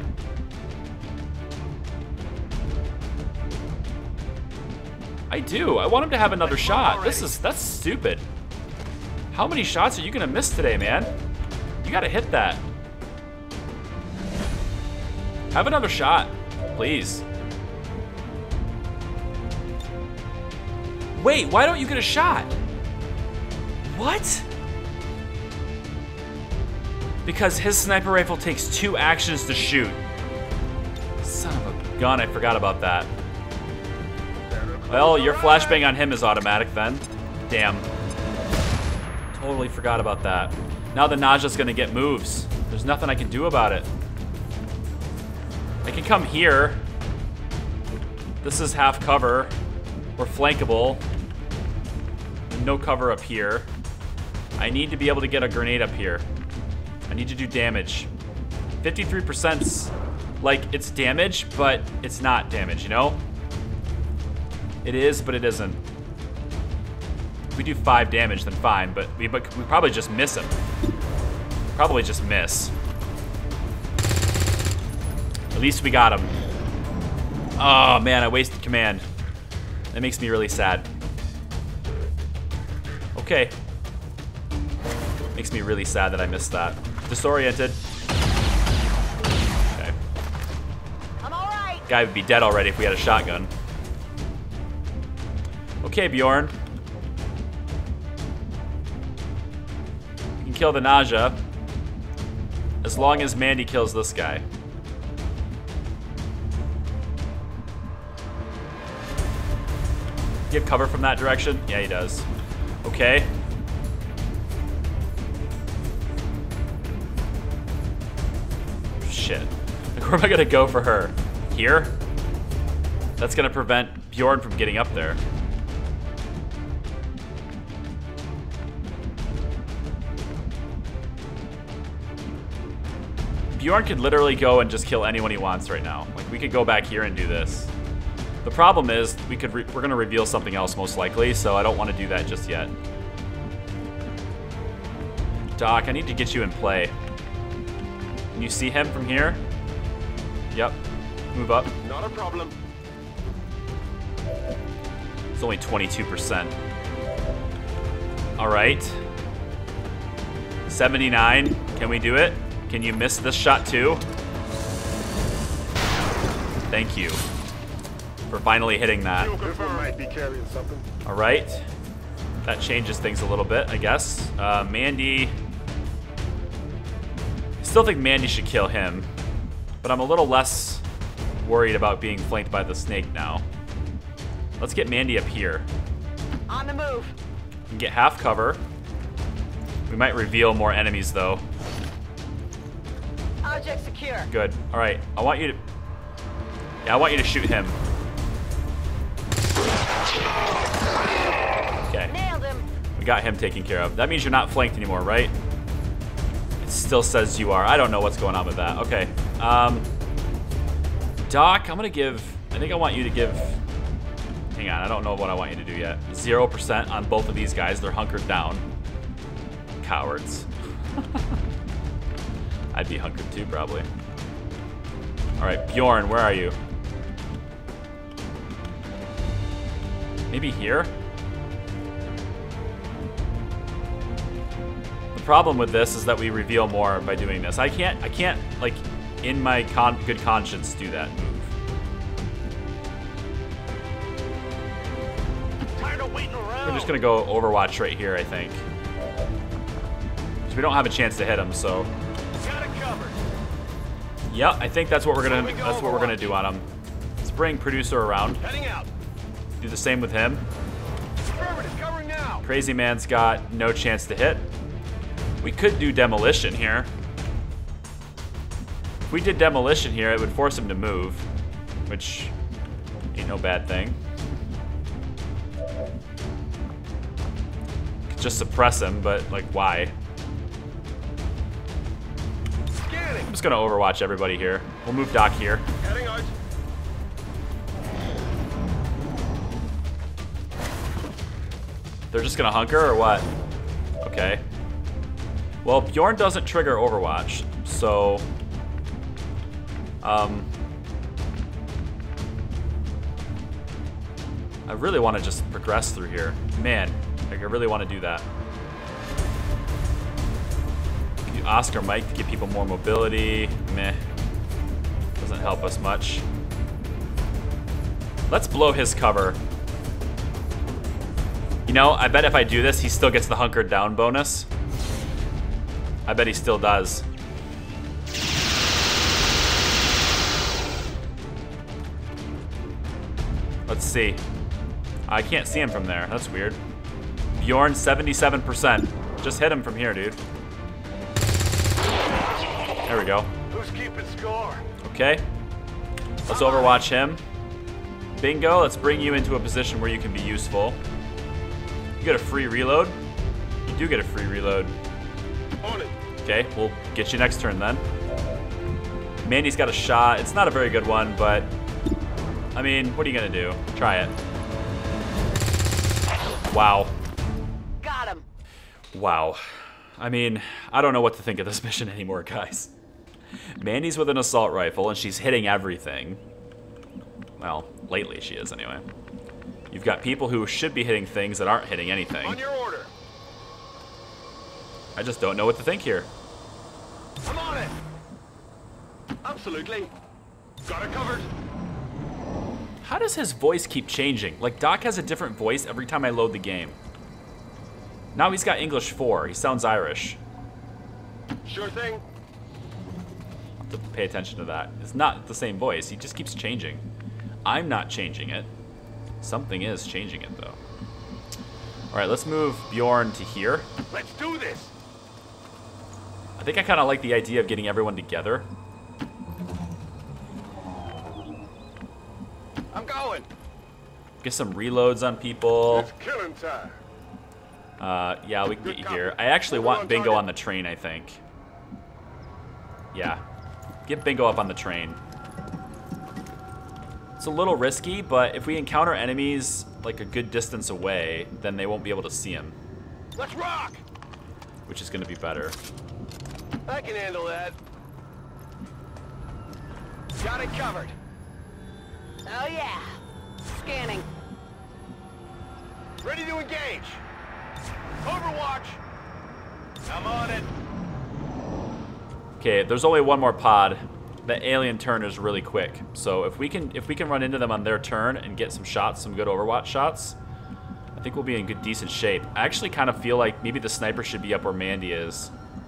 I do. I want him to have another shot. That's stupid. How many shots are you gonna miss today, man? You gotta hit that. Have another shot, please. Wait, why don't you get a shot? What? Because his sniper rifle takes 2 actions to shoot. Son of a gun, I forgot about that. Well, your flashbang on him is automatic then. Damn. Totally forgot about that. Now the nausea's gonna get moves. There's nothing I can do about it. I can come here. This is half cover. We're flankable. No cover up here. I need to be able to get a grenade up here. I need to do damage. 53%'s like it's damage, but it's not damage, you know? It is, but it isn't. If we do 5 damage, then fine, but we probably just miss him. Probably just miss. At least we got him. Oh man, I wasted command. That makes me really sad. Okay. Makes me really sad that I missed that. Disoriented. Okay. I'm all right. Guy would be dead already if we had a shotgun. Okay, Bjorn. You can kill the nausea as long as Mandy kills this guy. Do you have cover from that direction? Yeah, he does. Okay. Shit. Like, where am I gonna go for her? Here? That's gonna prevent Bjorn from getting up there. Bjorn could literally go and just kill anyone he wants right now. Like, we could go back here and do this. The problem is, we're gonna reveal something else most likely, so I don't want to do that just yet. Doc, I need to get you in play. Can you see him from here? Yep. Move up. Not a problem. It's only 22%. All right. 79. Can we do it? Can you miss this shot too? Thank you for finally hitting that. This one might be carrying something. All right. That changes things a little bit, I guess. Mandy. I still think Mandy should kill him, but I'm a little less worried about being flanked by the snake now. Let's get Mandy up here. On the move. And get half cover. We might reveal more enemies, though. Object secure. Good. All right. I want you to shoot him. Okay. Nailed him. We got him taken care of. That means you're not flanked anymore, right? It still says you are. I don't know what's going on with that. Okay. Doc, I think I want you to give... Hang on, I don't know what I want you to do yet. 0% on both of these guys. They're hunkered down. Cowards. I'd be hunkered too, probably. All right, Bjorn, where are you? Maybe here? The problem with this is that we reveal more by doing this. I can't like, in my good conscience, do that move. Tired of waiting around. We're just gonna go Overwatch right here, I think. We don't have a chance to hit him, so. Got it covered. Yeah, I think that's what we're gonna do on him. Let's bring producer around. Heading out. Do the same with him. Affirmative, covering now. Crazy Man's got no chance to hit. We could do demolition here. If we did demolition here, it would force him to move, which ain't no bad thing. Could just suppress him, but like, why? I'm just gonna Overwatch everybody here. We'll move Doc here. Heading out. They're just gonna hunker or what? Okay. Well, Bjorn doesn't trigger Overwatch, so... I really want to just progress through here. Man, I really want to do that. Oscar Mike to give people more mobility. Meh. Doesn't help us much. Let's blow his cover. You know, I bet if I do this, he still gets the hunkered down bonus. I bet he still does. Let's see. I can't see him from there. That's weird. Bjorn, 77%. Just hit him from here, dude. There we go. Who's keeping score? Okay. Let's Overwatch him. Bingo, let's bring you into a position where you can be useful. You get a free reload? You do get a free reload. On it. Okay, we'll get you next turn then. Mandy's got a shot. It's not a very good one, but... I mean, what are you gonna do? Try it. Wow. Got him. Wow. I mean, I don't know what to think of this mission anymore, guys. Mandy's with an assault rifle, and she's hitting everything. Well, lately she is, anyway. You've got people who should be hitting things that aren't hitting anything. On your order. I just don't know what to think here. I'm on it. Absolutely. Got it covered. How does his voice keep changing? Like, Doc has a different voice every time I load the game. Now he's got English 4. He sounds Irish. Sure thing. I'll have to pay attention to that. It's not the same voice. He just keeps changing. I'm not changing it. Something is changing it, though. All right, let's move Bjorn to here. Let's do this. I think I kind of like the idea of getting everyone together. I'm going. Get some reloads on people. It's killing time. Yeah, we can get you here. I actually want Bingo on the train, I think. Yeah. Get Bingo up on the train. It's a little risky, but if we encounter enemies like a good distance away, then they won't be able to see him. Let's rock. Which is going to be better. I can handle that. Got it covered. Oh yeah. Scanning. Ready to engage. Overwatch. I'm on it. Okay, there's only one more pod. the alien turn is really quick. So if we can run into them on their turn and get some shots, some good Overwatch shots, I think we'll be in good, decent shape. I actually kind of feel like maybe the sniper should be up where Mandy is.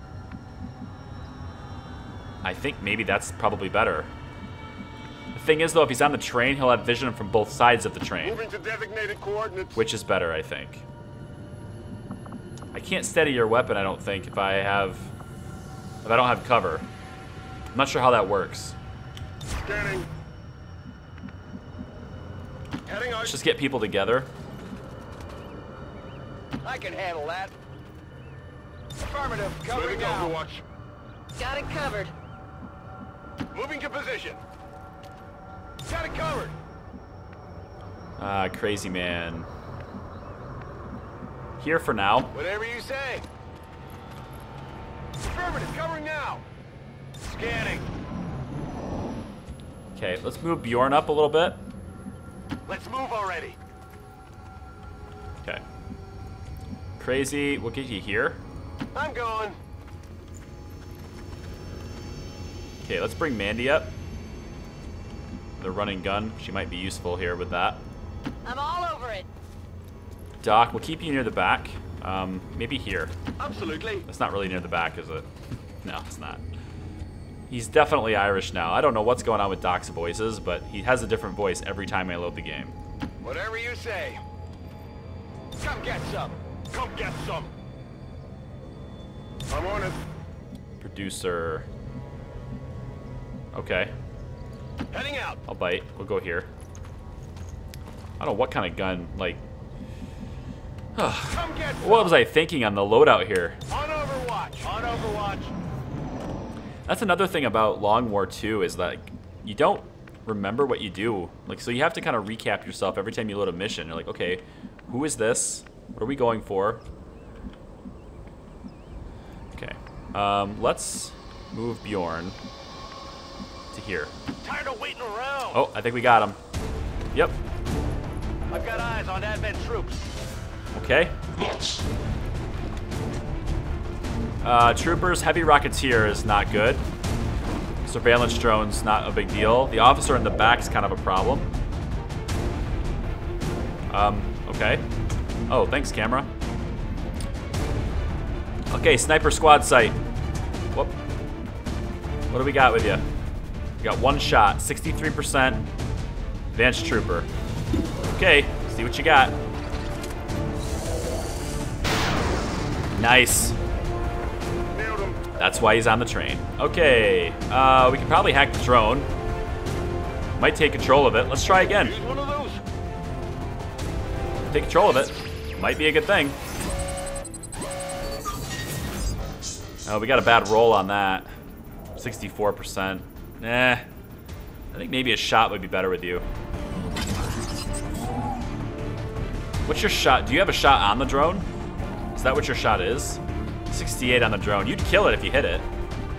I think maybe that's probably better. The thing is, though, if he's on the train, he'll have vision from both sides of the train. Moving to designated coordinates. Which is better, I think. I can't steady your weapon, I don't think, if I don't have cover. I'm not sure how that works. Scanning. Heading out. Let's just get people together. I can handle that. Affirmative. Covering now. Overwatch. Got it covered. Moving to position. Got it covered. Ah, crazy man. Here for now. Whatever you say. Affirmative. Covering now. Scanning. Okay, let's move Bjorn up a little bit. Let's move already. Okay. Crazy, we'll get you here. I'm going. Okay, let's bring Mandy up. The running gun, she might be useful here with that. I'm all over it. Doc, we'll keep you near the back. Maybe here. Absolutely. That's not really near the back, is it? No, it's not. He's definitely Irish now. I don't know what's going on with Doc's voices, but he has a different voice every time I load the game. Whatever you say. Come get some. Come get some. I'm on it. Producer. Okay. Heading out. I'll bite. We'll go here. I don't know what kind of gun, like... Come get some. What was I thinking on the loadout here? On Overwatch. On Overwatch. That's another thing about Long War 2 is that you don't remember what you do. Like, so you have to kind of recap yourself every time you load a mission. You're like, okay, who is this? What are we going for? Okay. Let's move Bjorn to here. Tired of waiting around. Oh, I think we got him. Yep. I've got eyes on advent troops. Okay. Troopers, heavy rocketeer is not good. Surveillance drone's not a big deal. The officer in the back's kind of a problem. Okay. Oh, thanks, camera. Okay, sniper squad site. Whoop. What do we got with you? We got one shot, 63%. Advanced trooper. Okay, see what you got. Nice. That's why he's on the train. Okay, we can probably hack the drone. Might take control of it. Let's try again. Use one of those. Take control of it. Might be a good thing. Oh, we got a bad roll on that. 64%. Nah. I think maybe a shot would be better with you. What's your shot? Do you have a shot on the drone? Is that what your shot is? 68 on the drone. You'd kill it if you hit it.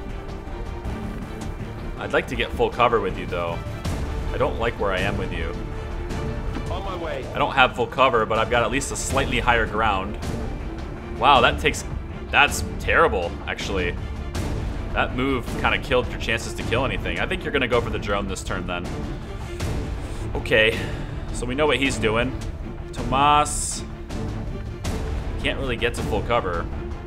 I'd like to get full cover with you, though. I don't like where I am with you. On my way. I don't have full cover, but I've got at least a slightly higher ground. Wow, that's terrible, actually. That move kind of killed your chances to kill anything. I think you're going to go for the drone this turn, then. Okay, so we know what he's doing. Tomas can't really get to full cover.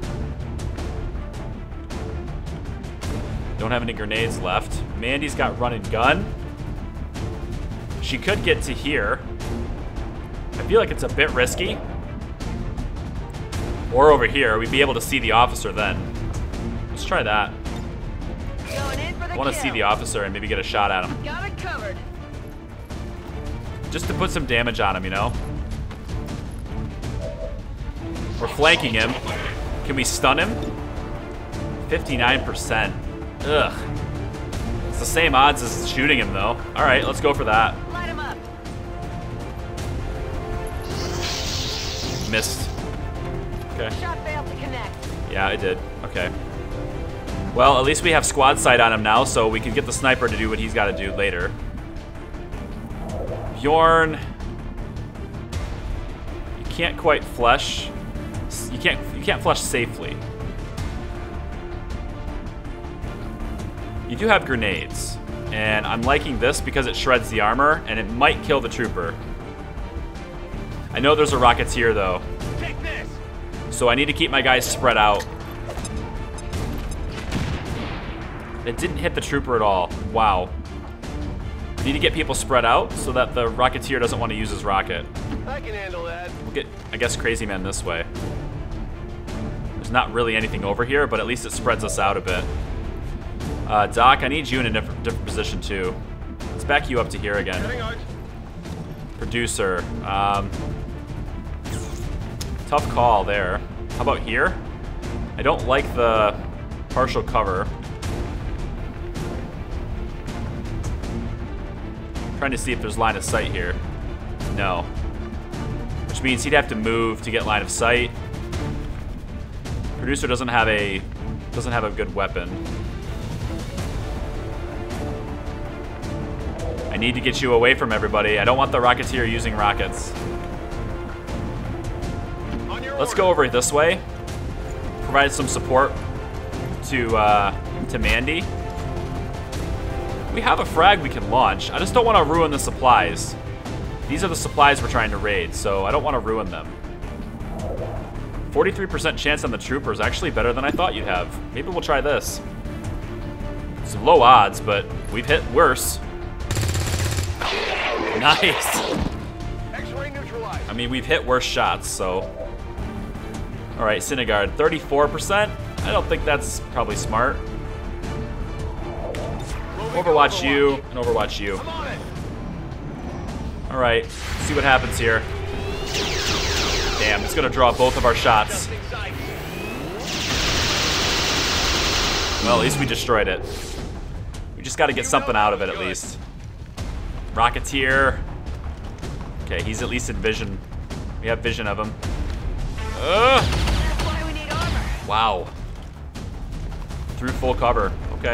Don't have any grenades left. Mandy's got run and gun. She could get to here. I feel like it's a bit risky. Or over here. We'd be able to see the officer then. Let's try that. Going in for the I want to see the officer and maybe get a shot at him. Got it covered. Just to put some damage on him, you know? We're flanking him. Can we stun him? 59%. Ugh. It's the same odds as shooting him, though. All right, let's go for that. Light him up. Missed. Okay. Shot failed to connect. Yeah, I did. Okay. Well, at least we have squad sight on him now, so we can get the sniper to do what he's got to do later. Bjorn. You can't quite flush. You can't flush safely. You do have grenades. And I'm liking this because it shreds the armor, and it might kill the trooper. I know there's a Rocketeer, though. Take this. So I need to keep my guys spread out. It didn't hit the trooper at all. Wow. I need to get people spread out so that the Rocketeer doesn't want to use his rocket. I can handle that. We'll get, I guess, Crazy Man this way. There's not really anything over here, but at least it spreads us out a bit. Doc, I need you in a different position, too. Let's back you up to here again. Heading out. Producer. Tough call there. How about here? I don't like the partial cover. Trying to see if there's line of sight here. No. Which means he'd have to move to get line of sight. Producer doesn't have a good weapon. I need to get you away from everybody. I don't want the Rocketeer using rockets. Let's go over this way. Provide some support to Mandy. We have a frag we can launch. I just don't want to ruin the supplies. These are the supplies we're trying to raid, so I don't want to ruin them. 43% chance on the trooper is actually better than I thought you'd have. Maybe we'll try this. It's low odds, but we've hit worse. Nice. X-ray neutralized. I mean, we've hit worse shots, so. All right, Synagard, 34%. I don't think that's probably smart. Overwatch you and Overwatch you. I'm on it. All right, let's see what happens here. Damn, it's gonna draw both of our shots. Well, at least we destroyed it. We just gotta get something out of it at least. Rocketeer. Okay, he's at least in vision. We have vision of him. That's why we need armor. Wow. Through full cover. Okay.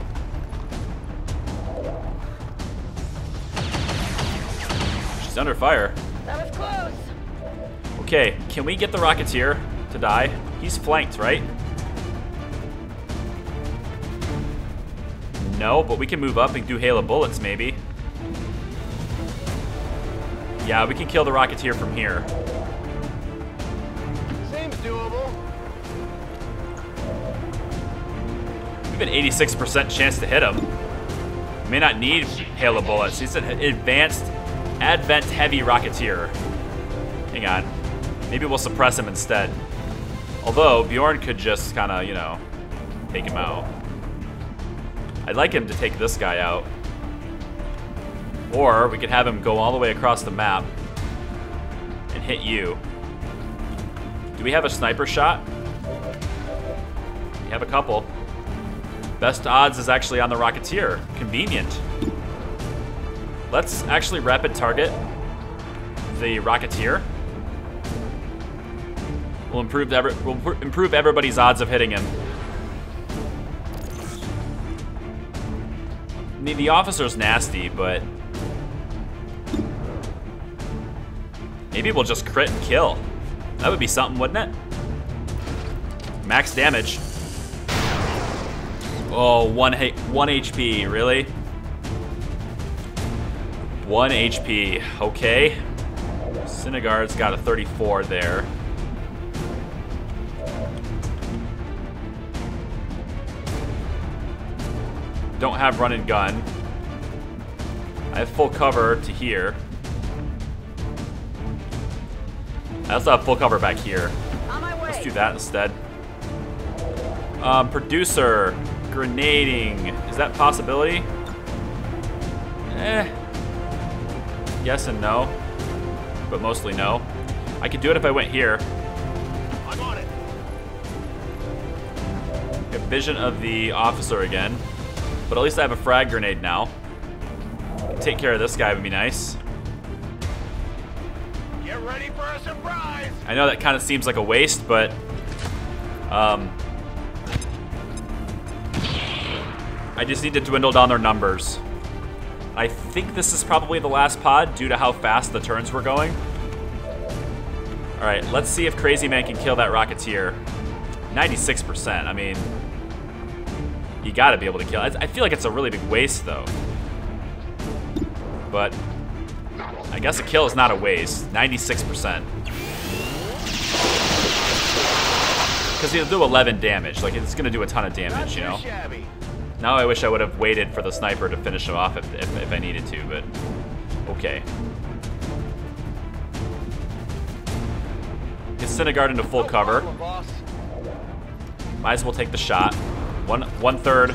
She's under fire. That was close. Okay, can we get the Rocketeer to die? He's flanked, right? No, but we can move up and do hail of bullets, maybe. Yeah, we can kill the Rocketeer from here. Seems doable. We have an 86% chance to hit him. We may not need hail of bullets. He's an advanced Advent heavy Rocketeer. Hang on. Maybe we'll suppress him instead. Although, Bjorn could just kind of, you know, take him out. I'd like him to take this guy out. Or we could have him go all the way across the map and hit you. Do we have a sniper shot? We have a couple. Best odds is actually on the Rocketeer. Convenient. Let's actually rapid target the Rocketeer. We'll improve everybody's odds of hitting him. I mean, the officer's nasty, but maybe we'll just crit and kill. That would be something, wouldn't it? Max damage. Oh, 1 HP, really? 1 HP, okay. Synagard's got a 34 there. Don't have run and gun. I have full cover to here. I also have full cover back here. On my way. Let's do that instead. Producer, grenading. Is that a possibility? Yes and no, but mostly no. I could do it if I went here. I'm on it. Get vision of the officer again, but at least I have a frag grenade now. Take care of this guy would be nice. Get ready for a surprise. I know that kind of seems like a waste, but I just need to dwindle down their numbers. I think this is probably the last pod due to how fast the turns were going. All right, let's see if Crazy Man can kill that Rocketeer. 96%, I mean, You gotta be able to kill. I feel like it's a really big waste, though. But I guess a kill is not a waste. 96%. Because he'll do 11 damage. Like, it's gonna do a ton of damage, you know? Now I wish I would have waited for the sniper to finish him off if I needed to, but okay. Get Synagard into full cover. Might as well take the shot. One third.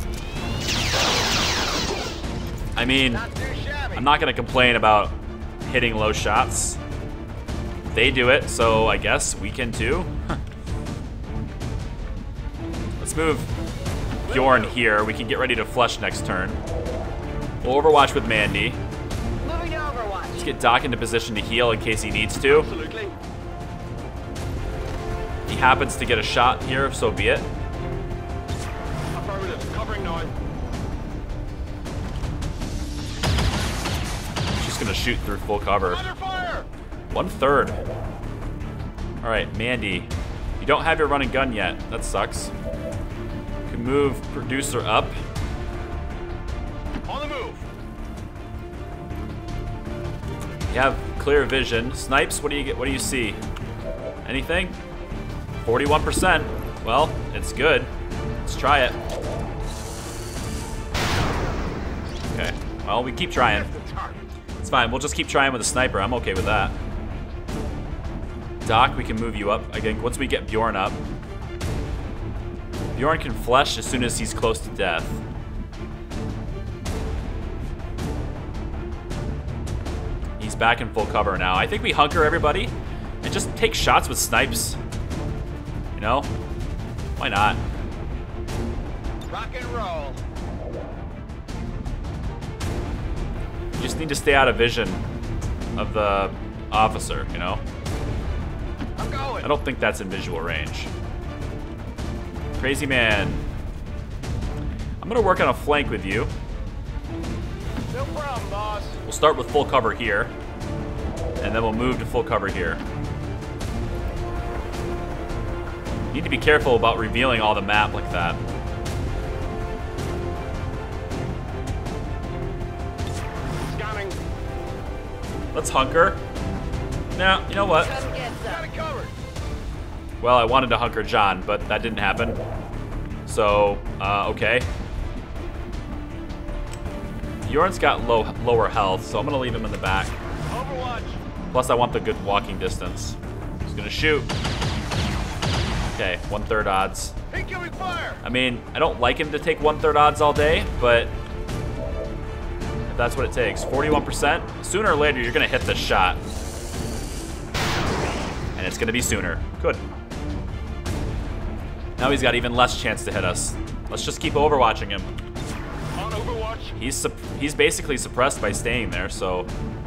I mean, I'm not gonna complain about hitting low shots. They do it, so I guess we can too. Let's move Bjorn here. We can get ready to flush next turn. We'll Overwatch with Mandy. Moving to Overwatch. Let's get Doc into position to heal in case he needs to. Absolutely. He happens to get a shot here, so be it. Affirmative. Covering now. She's gonna shoot through full cover. Under fire. 1/3. All right, Mandy. You don't have your running gun yet. That sucks. You can move Producer up. On the move. You have clear vision. Snipes, what do you get? What do you see? Anything? 41%. Well, it's good. Let's try it. Okay. Well, we keep trying. It's fine. We'll just keep trying with the sniper. I'm okay with that. Doc, we can move you up again once we get Bjorn up. Bjorn can flesh as soon as he's close to death. He's back in full cover now. I think we hunker everybody and just take shots with snipes. You know? Why not? Rock and roll. You just need to stay out of vision of the officer, you know? I'm going. I don't think that's in visual range. Crazy man. I'm gonna work on a flank with you. No problem, boss. We'll start with full cover here, and then we'll move to full cover here. Need to be careful about revealing all the map like that. Scanning. Let's hunker. Now, you know what? Come get Got some. it covered. Well, I wanted to hunker John, but that didn't happen. So, okay. Bjorn's got lower health, so I'm gonna leave him in the back. Overwatch. Plus, I want the good walking distance. He's gonna shoot. Okay, 1/3 odds. Incoming fire. I mean, I don't like him to take 1/3 odds all day, but if that's what it takes. 41%. Sooner or later, you're gonna hit this shot. And it's gonna be sooner. Good. Now he's got even less chance to hit us. Let's just keep overwatching him. On Overwatch. He's basically suppressed by staying there, so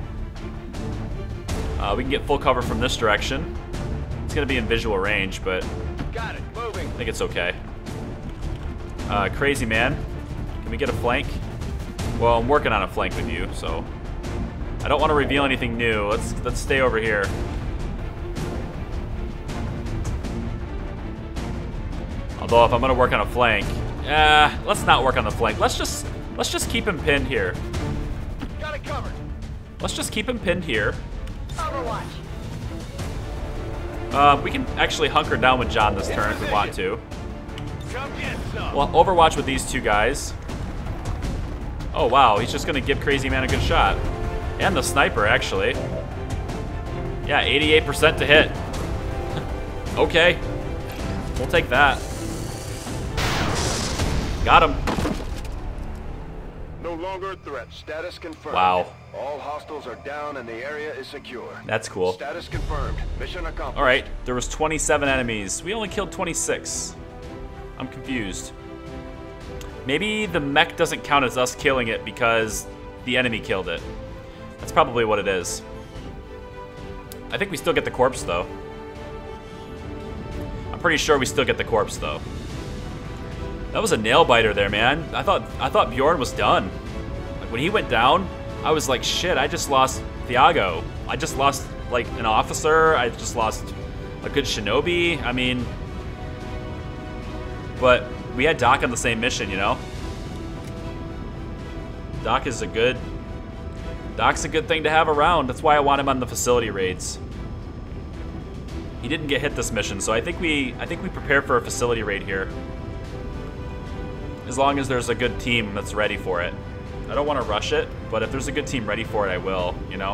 we can get full cover from this direction. It's gonna be in visual range, but Got it. Moving. I think it's okay. Crazy man, can we get a flank? Well, I'm working on a flank with you, so I don't want to reveal anything new. Let's stay over here. Although if I'm gonna work on a flank, let's not work on the flank. Let's just keep him pinned here. Got it covered. Let's just keep him pinned here. Overwatch. We can actually hunker down with John this turn if we want to. Come get some. Well, Overwatch with these two guys. Oh wow, he's just gonna give Crazy Man a good shot. And the sniper, actually. Yeah, 88% to hit. Okay, we'll take that. Got him. No longer a threat. Status confirmed. Wow. All hostiles are down and the area is secure. That's cool. Status confirmed. Mission accomplished. All right, there was 27 enemies. We only killed 26. I'm confused. Maybe the mech doesn't count as us killing it because the enemy killed it. That's probably what it is. I think we still get the corpse, though. I'm pretty sure we still get the corpse, though. That was a nail biter there, man. I thought Bjorn was done. Like, when he went down, I was like, shit, I just lost Thiago. I just lost, like, an officer. I just lost a good shinobi. I mean, but we had Doc on the same mission, you know? Doc's a good thing to have around. That's why I want him on the facility raids. He didn't get hit this mission, so I think we prepare for a facility raid here. As long as there's a good team that's ready for it. I don't want to rush it, but if there's a good team ready for it, I will, you know?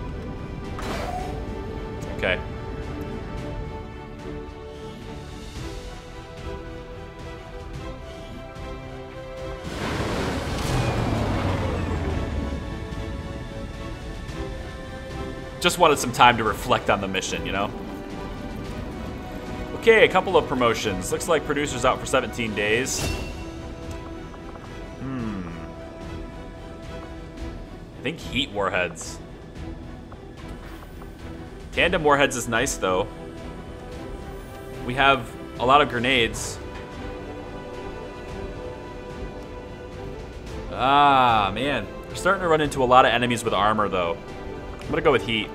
Okay. Just wanted some time to reflect on the mission, you know? Okay, a couple of promotions. Looks like producer's out for 17 days. I think heat warheads. Tandem warheads is nice, though. We have a lot of grenades. Ah, man. We're starting to run into a lot of enemies with armor, though. I'm gonna go with heat.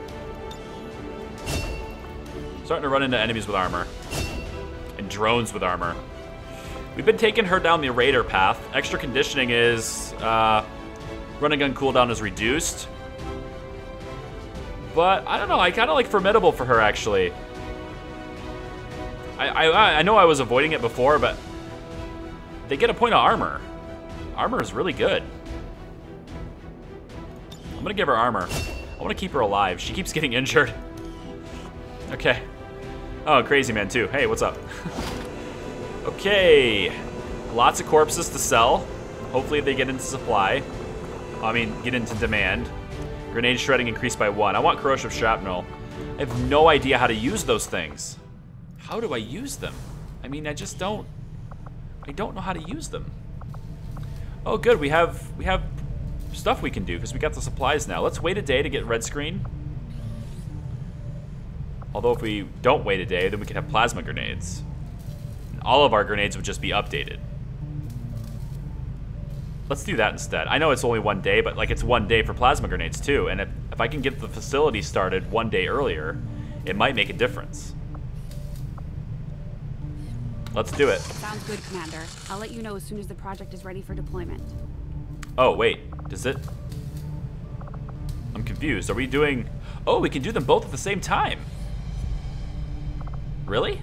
Starting to run into enemies with armor. And drones with armor. We've been taking her down the raider path. Extra conditioning is, run and gun cooldown is reduced. But, I don't know, I kind of like formidable for her, actually. I know I was avoiding it before, but they get a point of armor. Armor is really good. I'm gonna give her armor. I want to keep her alive. She keeps getting injured. Okay. Oh, Crazy Man too. Hey, what's up? Okay. Lots of corpses to sell. Hopefully they get into supply. I mean, get into demand. Grenade shredding increased by 1. I want corrosive shrapnel. I have no idea how to use those things. How do I use them? I mean, I don't know how to use them. Oh, good. We have stuff we can do because we got the supplies now. Let's wait a day to get red screen. Although if we don't wait a day, then we can have plasma grenades. All of our grenades would just be updated. Let's do that instead. I know it's only 1 day, but like it's 1 day for plasma grenades too. And if I can get the facility started 1 day earlier, it might make a difference. Let's do it. Sounds good, Commander. I'll let you know as soon as the project is ready for deployment. Oh, wait. Does it? I'm confused. Are we doing... Oh, we can do them both at the same time. Really?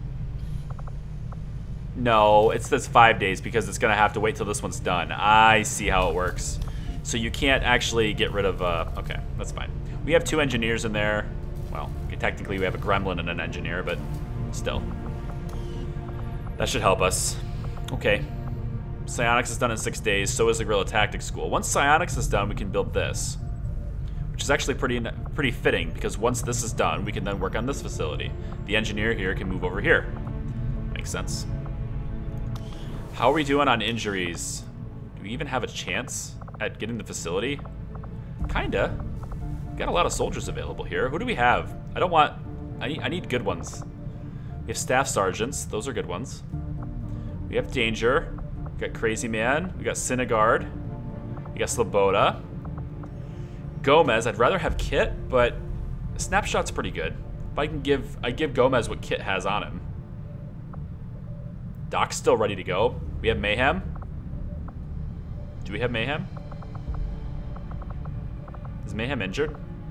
No, it says 5 days because it's going to have to wait till this one's done. I see how it works. So you can't actually get rid of... okay, that's fine. We have 2 engineers in there. Well, technically we have a gremlin and an engineer, but still. That should help us. Okay. Psionics is done in 6 days, so is the Guerrilla Tactics School. Once Psionics is done, we can build this. Which is actually pretty fitting, because once this is done, we can then work on this facility. The engineer here can move over here. Makes sense. How are we doing on injuries? Do we even have a chance at getting the facility? Kinda. Got a lot of soldiers available here. Who do we have? I need good ones. We have staff sergeants. Those are good ones. We have Danger. We got Crazy Man. We got Sinigard. We got Sloboda. Gomez. I'd rather have Kit, but Snapshot's pretty good. If I give Gomez what Kit has on him. Doc's still ready to go. We have Mayhem. Do we have Mayhem? Is Mayhem injured?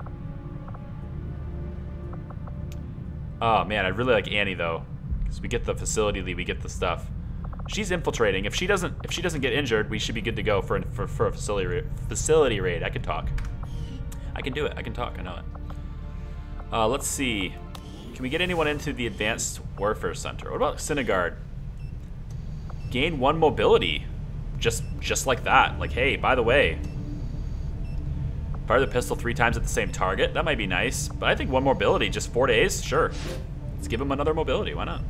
Oh man, I'd really like Annie though, because we get the facility lead, we get the stuff. She's infiltrating. If she doesn't get injured, we should be good to go for a facility raid. I can talk. I can do it. I can talk. I know it. Let's see. Can we get anyone into the Advanced Warfare Center? What about Sinigard? Gain 1 mobility, just like that. Like, hey, by the way, fire the pistol 3 times at the same target. That might be nice, but I think 1 mobility, just 4 days, sure. Let's give him another mobility. Why not?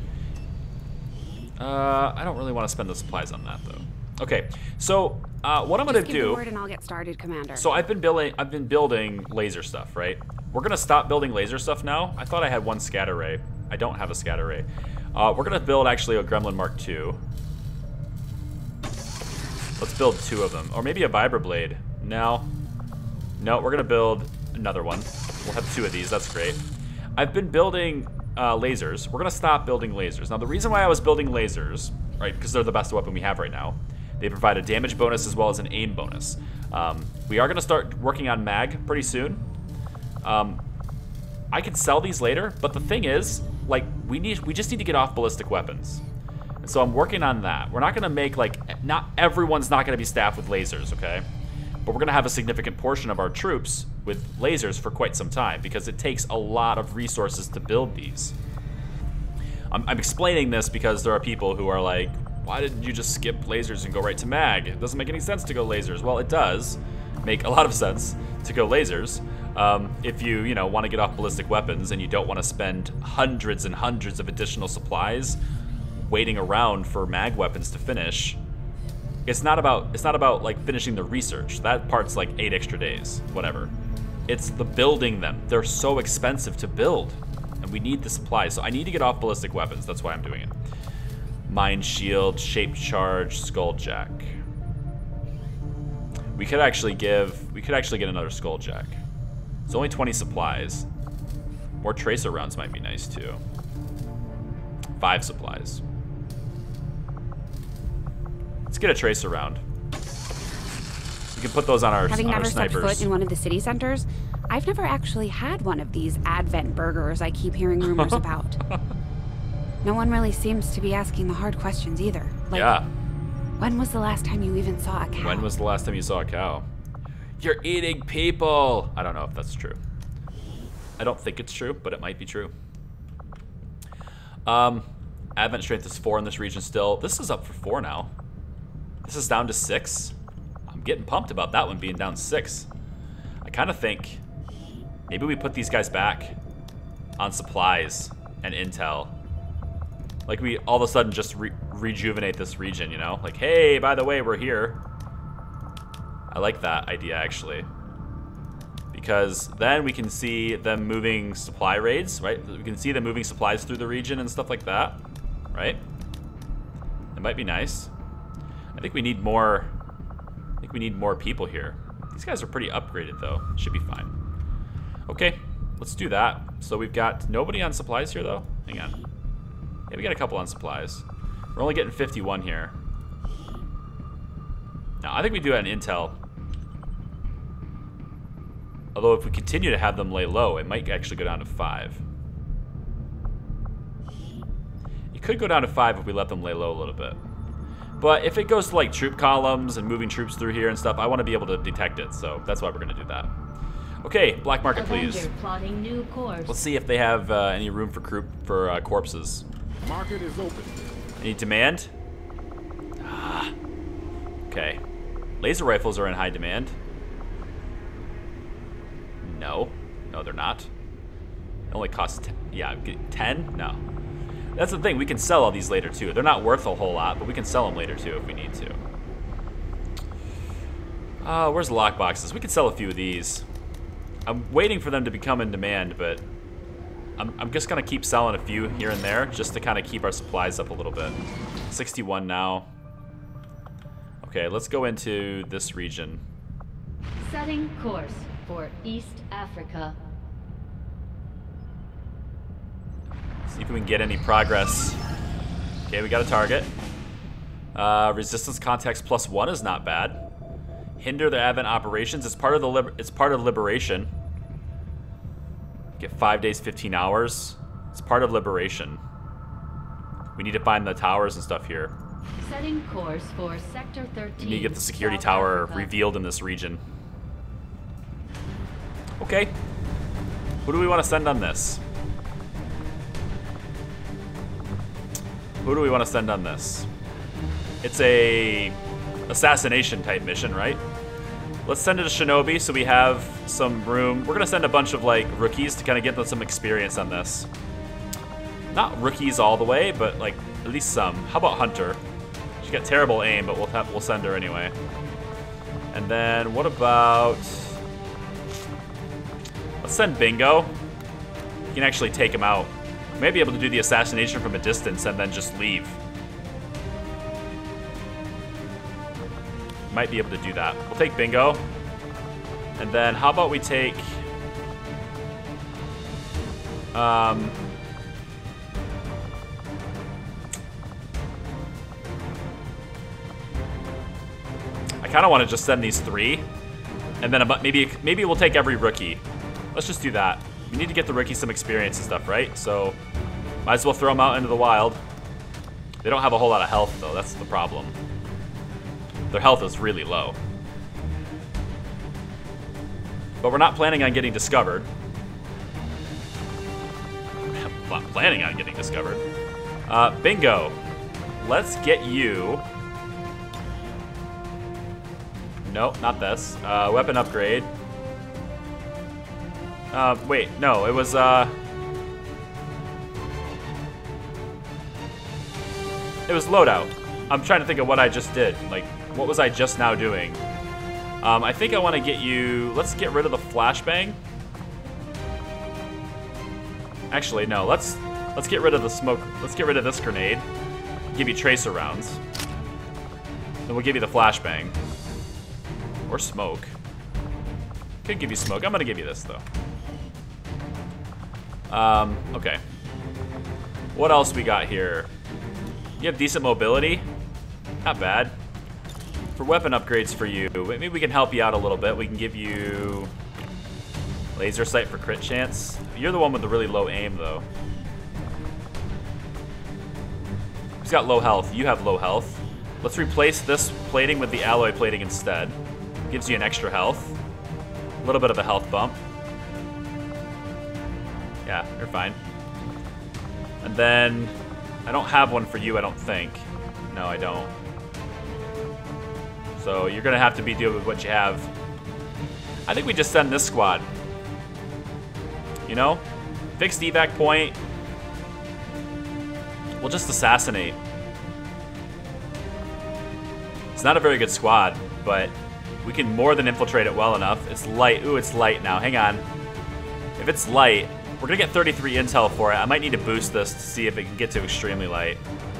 I don't really want to spend the supplies on that though. Okay, so what I'm gonna do? Give the word and I'll get started, Commander. So I've been building laser stuff, right? We're gonna stop building laser stuff now. I thought I had 1 scatter ray. I don't have a scatter ray. We're gonna build actually a Gremlin Mark II. Let's build 2 of them, or maybe a vibroblade. No, we're gonna build another one. We'll have 2 of these. That's great. I've been building lasers. We're gonna stop building lasers. Now the reason why I was building lasers right? Because they're the best weapon we have right now. They provide a damage bonus as well as an aim bonus. We are going to start working on mag pretty soon. I can sell these later, but the thing is, like, we just need to get off ballistic weapons. And so I'm working on that. We're not going to make, like, not everyone's not going to be staffed with lasers, okay? But we're going to have a significant portion of our troops with lasers for quite some time because it takes a lot of resources to build these. I'm explaining this because there are people who are like, why didn't you just skip lasers and go right to mag? It doesn't make any sense to go lasers. Well, it does make a lot of sense to go lasers. If you want to get off ballistic weapons and you don't want to spend hundreds and hundreds of additional supplies waiting around for mag weapons to finish. It's not about like finishing the research. That part's like 8 extra days, whatever. It's the building them. They're so expensive to build, and we need the supplies. So I need to get off ballistic weapons. That's why I'm doing it. Mind shield, shape charge, skulljack. We could actually get another skulljack. It's only 20 supplies. More tracer rounds might be nice too. 5 supplies. Let's get a tracer round. We can put those on our snipers. Having never stepped foot in one of the city centers, I've never actually had one of these Advent burgers I keep hearing rumors about. No one really seems to be asking the hard questions either. Like, yeah. When was the last time you even saw a cow? When was the last time you saw a cow? You're eating people! I don't know if that's true. I don't think it's true, but it might be true. Advent strength is 4 in this region still. This is up for 4 now. This is down to 6. I'm getting pumped about that one being down 6. I kind of think maybe we put these guys back on supplies and intel. Like we all of a sudden just rejuvenate this region, you know? Like, hey, by the way, we're here. I like that idea, actually. Because then we can see them moving supply raids, right? We can see them moving supplies through the region and stuff like that, right? It might be nice. I think we need more. I think we need more people here. These guys are pretty upgraded, though. Should be fine. Okay, let's do that. So we've got nobody on supplies here, though. Hang on. Yeah, we got a couple on supplies. We're only getting 51 here. Now, I think we do it on intel. Although if we continue to have them lay low, it might actually go down to 5. It could go down to 5 if we let them lay low a little bit. But if it goes to like troop columns and moving troops through here and stuff, I want to be able to detect it, so that's why we're going to do that. Okay, black market, please. Plotting new course. Let's see if they have any room for corpses. Market is open. Any demand? Ah. Okay. Laser rifles are in high demand. No. No, they're not. It only costs 10. Yeah, 10? No. That's the thing. We can sell all these later, too. They're not worth a whole lot, but we can sell them later, too, if we need to. Where's the lockboxes? We could sell a few of these. I'm waiting for them to become in demand, but I'm just going to keep selling a few here and there just to kind of keep our supplies up a little bit. 61 now. Okay, let's go into this region. Setting course for East Africa. See if we can get any progress. Okay, we got a target. Resistance contacts +1 is not bad. Hinder the Advent operations. It's part of liberation. Get 5 days, 15 hours. It's part of liberation. We need to find the towers and stuff here. Setting course for Sector 13. We need to get the security South tower Africa. revealed in this region. Okay. Who do we want to send on this? Who do we want to send on this? It's a assassination type mission, right? Let's send it to Shinobi so we have some room. We're gonna send a bunch of like rookies to kind of get them some experience on this. Not rookies all the way, but like at least some. How about Hunter? She's got terrible aim, but we'll send her anyway. And then what about? Let's send Bingo. You can actually take him out. We may be able to do the assassination from a distance and then just leave. Might be able to do that. We'll take Bingo. And then how about we take... kind of want to just send these 3. And then maybe we'll take every rookie. Let's just do that. We need to get the rookie some experience and stuff, right? So might as well throw them out into the wild. They don't have a whole lot of health, though. That's the problem. Their health is really low. But we're not planning on getting discovered. We're not planning on getting discovered. Bingo. Let's get you... Nope, not this. Weapon upgrade. Wait, no, it was, It was loadout. I'm trying to think of what I just did. Like, what was I just now doing? I think I want to get you... Let's get rid of the flashbang. Actually, no, let's get rid of the smoke. Let's get rid of this grenade. Give you tracer rounds. Then we'll give you the flashbang. Or smoke. Could give you smoke. I'm gonna give you this, though. Okay. What else we got here? You have decent mobility. Not bad. For weapon upgrades for you, maybe we can help you out a little bit. We can give you laser sight for crit chance. You're the one with the really low aim, though. Who's got low health? You have low health. Let's replace this plating with the alloy plating instead. Gives you an extra health. A little bit of a health bump. Yeah, you're fine. And then, I don't have one for you, I don't think. No, I don't. So you're gonna have to be dealing with what you have. I think we just send this squad. You know? Fixed evac point. We'll just assassinate. It's not a very good squad, but we can more than infiltrate it well enough. It's light. Ooh, it's light now. Hang on. If it's light, we're gonna get 33 intel for it. I might need to boost this to see if it can get to extremely light.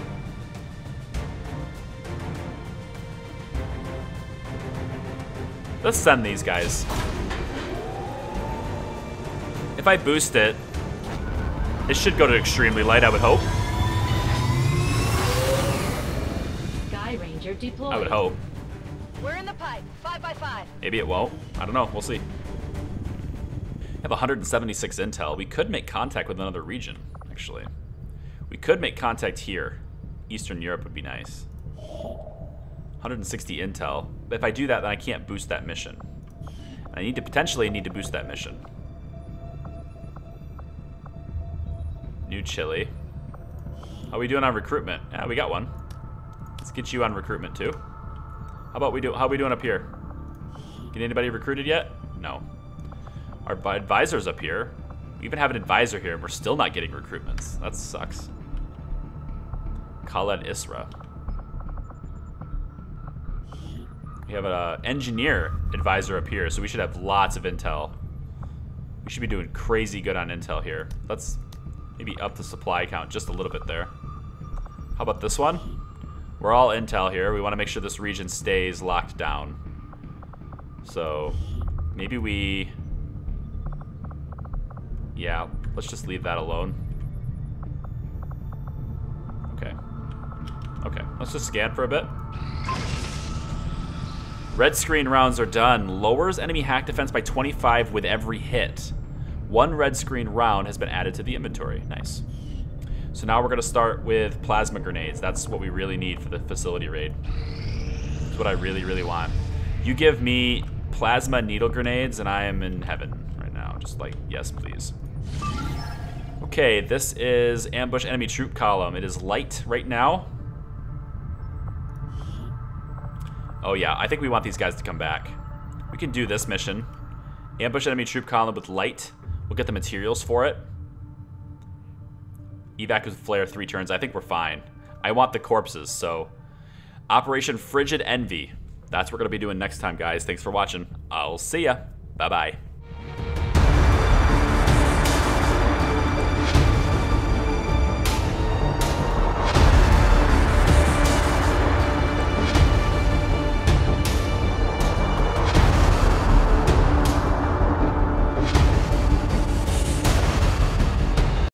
Let's send these guys. If I boost it, it should go to extremely light, I would hope. Sky Ranger deployed. I would hope. We're in the pipe. 5x5. Maybe it won't. I don't know. We'll see. I have 176 intel. We could make contact with another region, actually. We could make contact here. Eastern Europe would be nice. 160 intel. But if I do that, then I can't boost that mission. I potentially need to boost that mission. New Chile. How are we doing on recruitment? Yeah, we got one. Let's get you on recruitment too. How are we doing up here? Get anybody recruited yet? No. Our advisor's up here. We even have an advisor here, and we're still not getting recruitments. That sucks. Khaled Isra. We have an engineer advisor up here, so we should have lots of intel. We should be doing crazy good on intel here. Let's maybe up the supply count just a little bit there. How about this one? We're all intel here. We want to make sure this region stays locked down. So maybe we... Yeah, let's just leave that alone. Okay. Okay, let's just scan for a bit. Red screen rounds are done. Lowers enemy hack defense by 25 with every hit. 1 red screen round has been added to the inventory. Nice. So now we're going to start with plasma grenades. That's what we really need for the facility raid. That's what I really, really want. You give me plasma needle grenades and I am in heaven right now. Just like, yes, please. Okay, this is ambush enemy troop column. It is light right now. Oh yeah, I think we want these guys to come back. We can do this mission. Ambush enemy troop column with light. We'll get the materials for it. Evac with flare 3 turns. I think we're fine. I want the corpses, so... Operation Frigid Envy. That's what we're going to be doing next time, guys. Thanks for watching. I'll see ya. Bye-bye.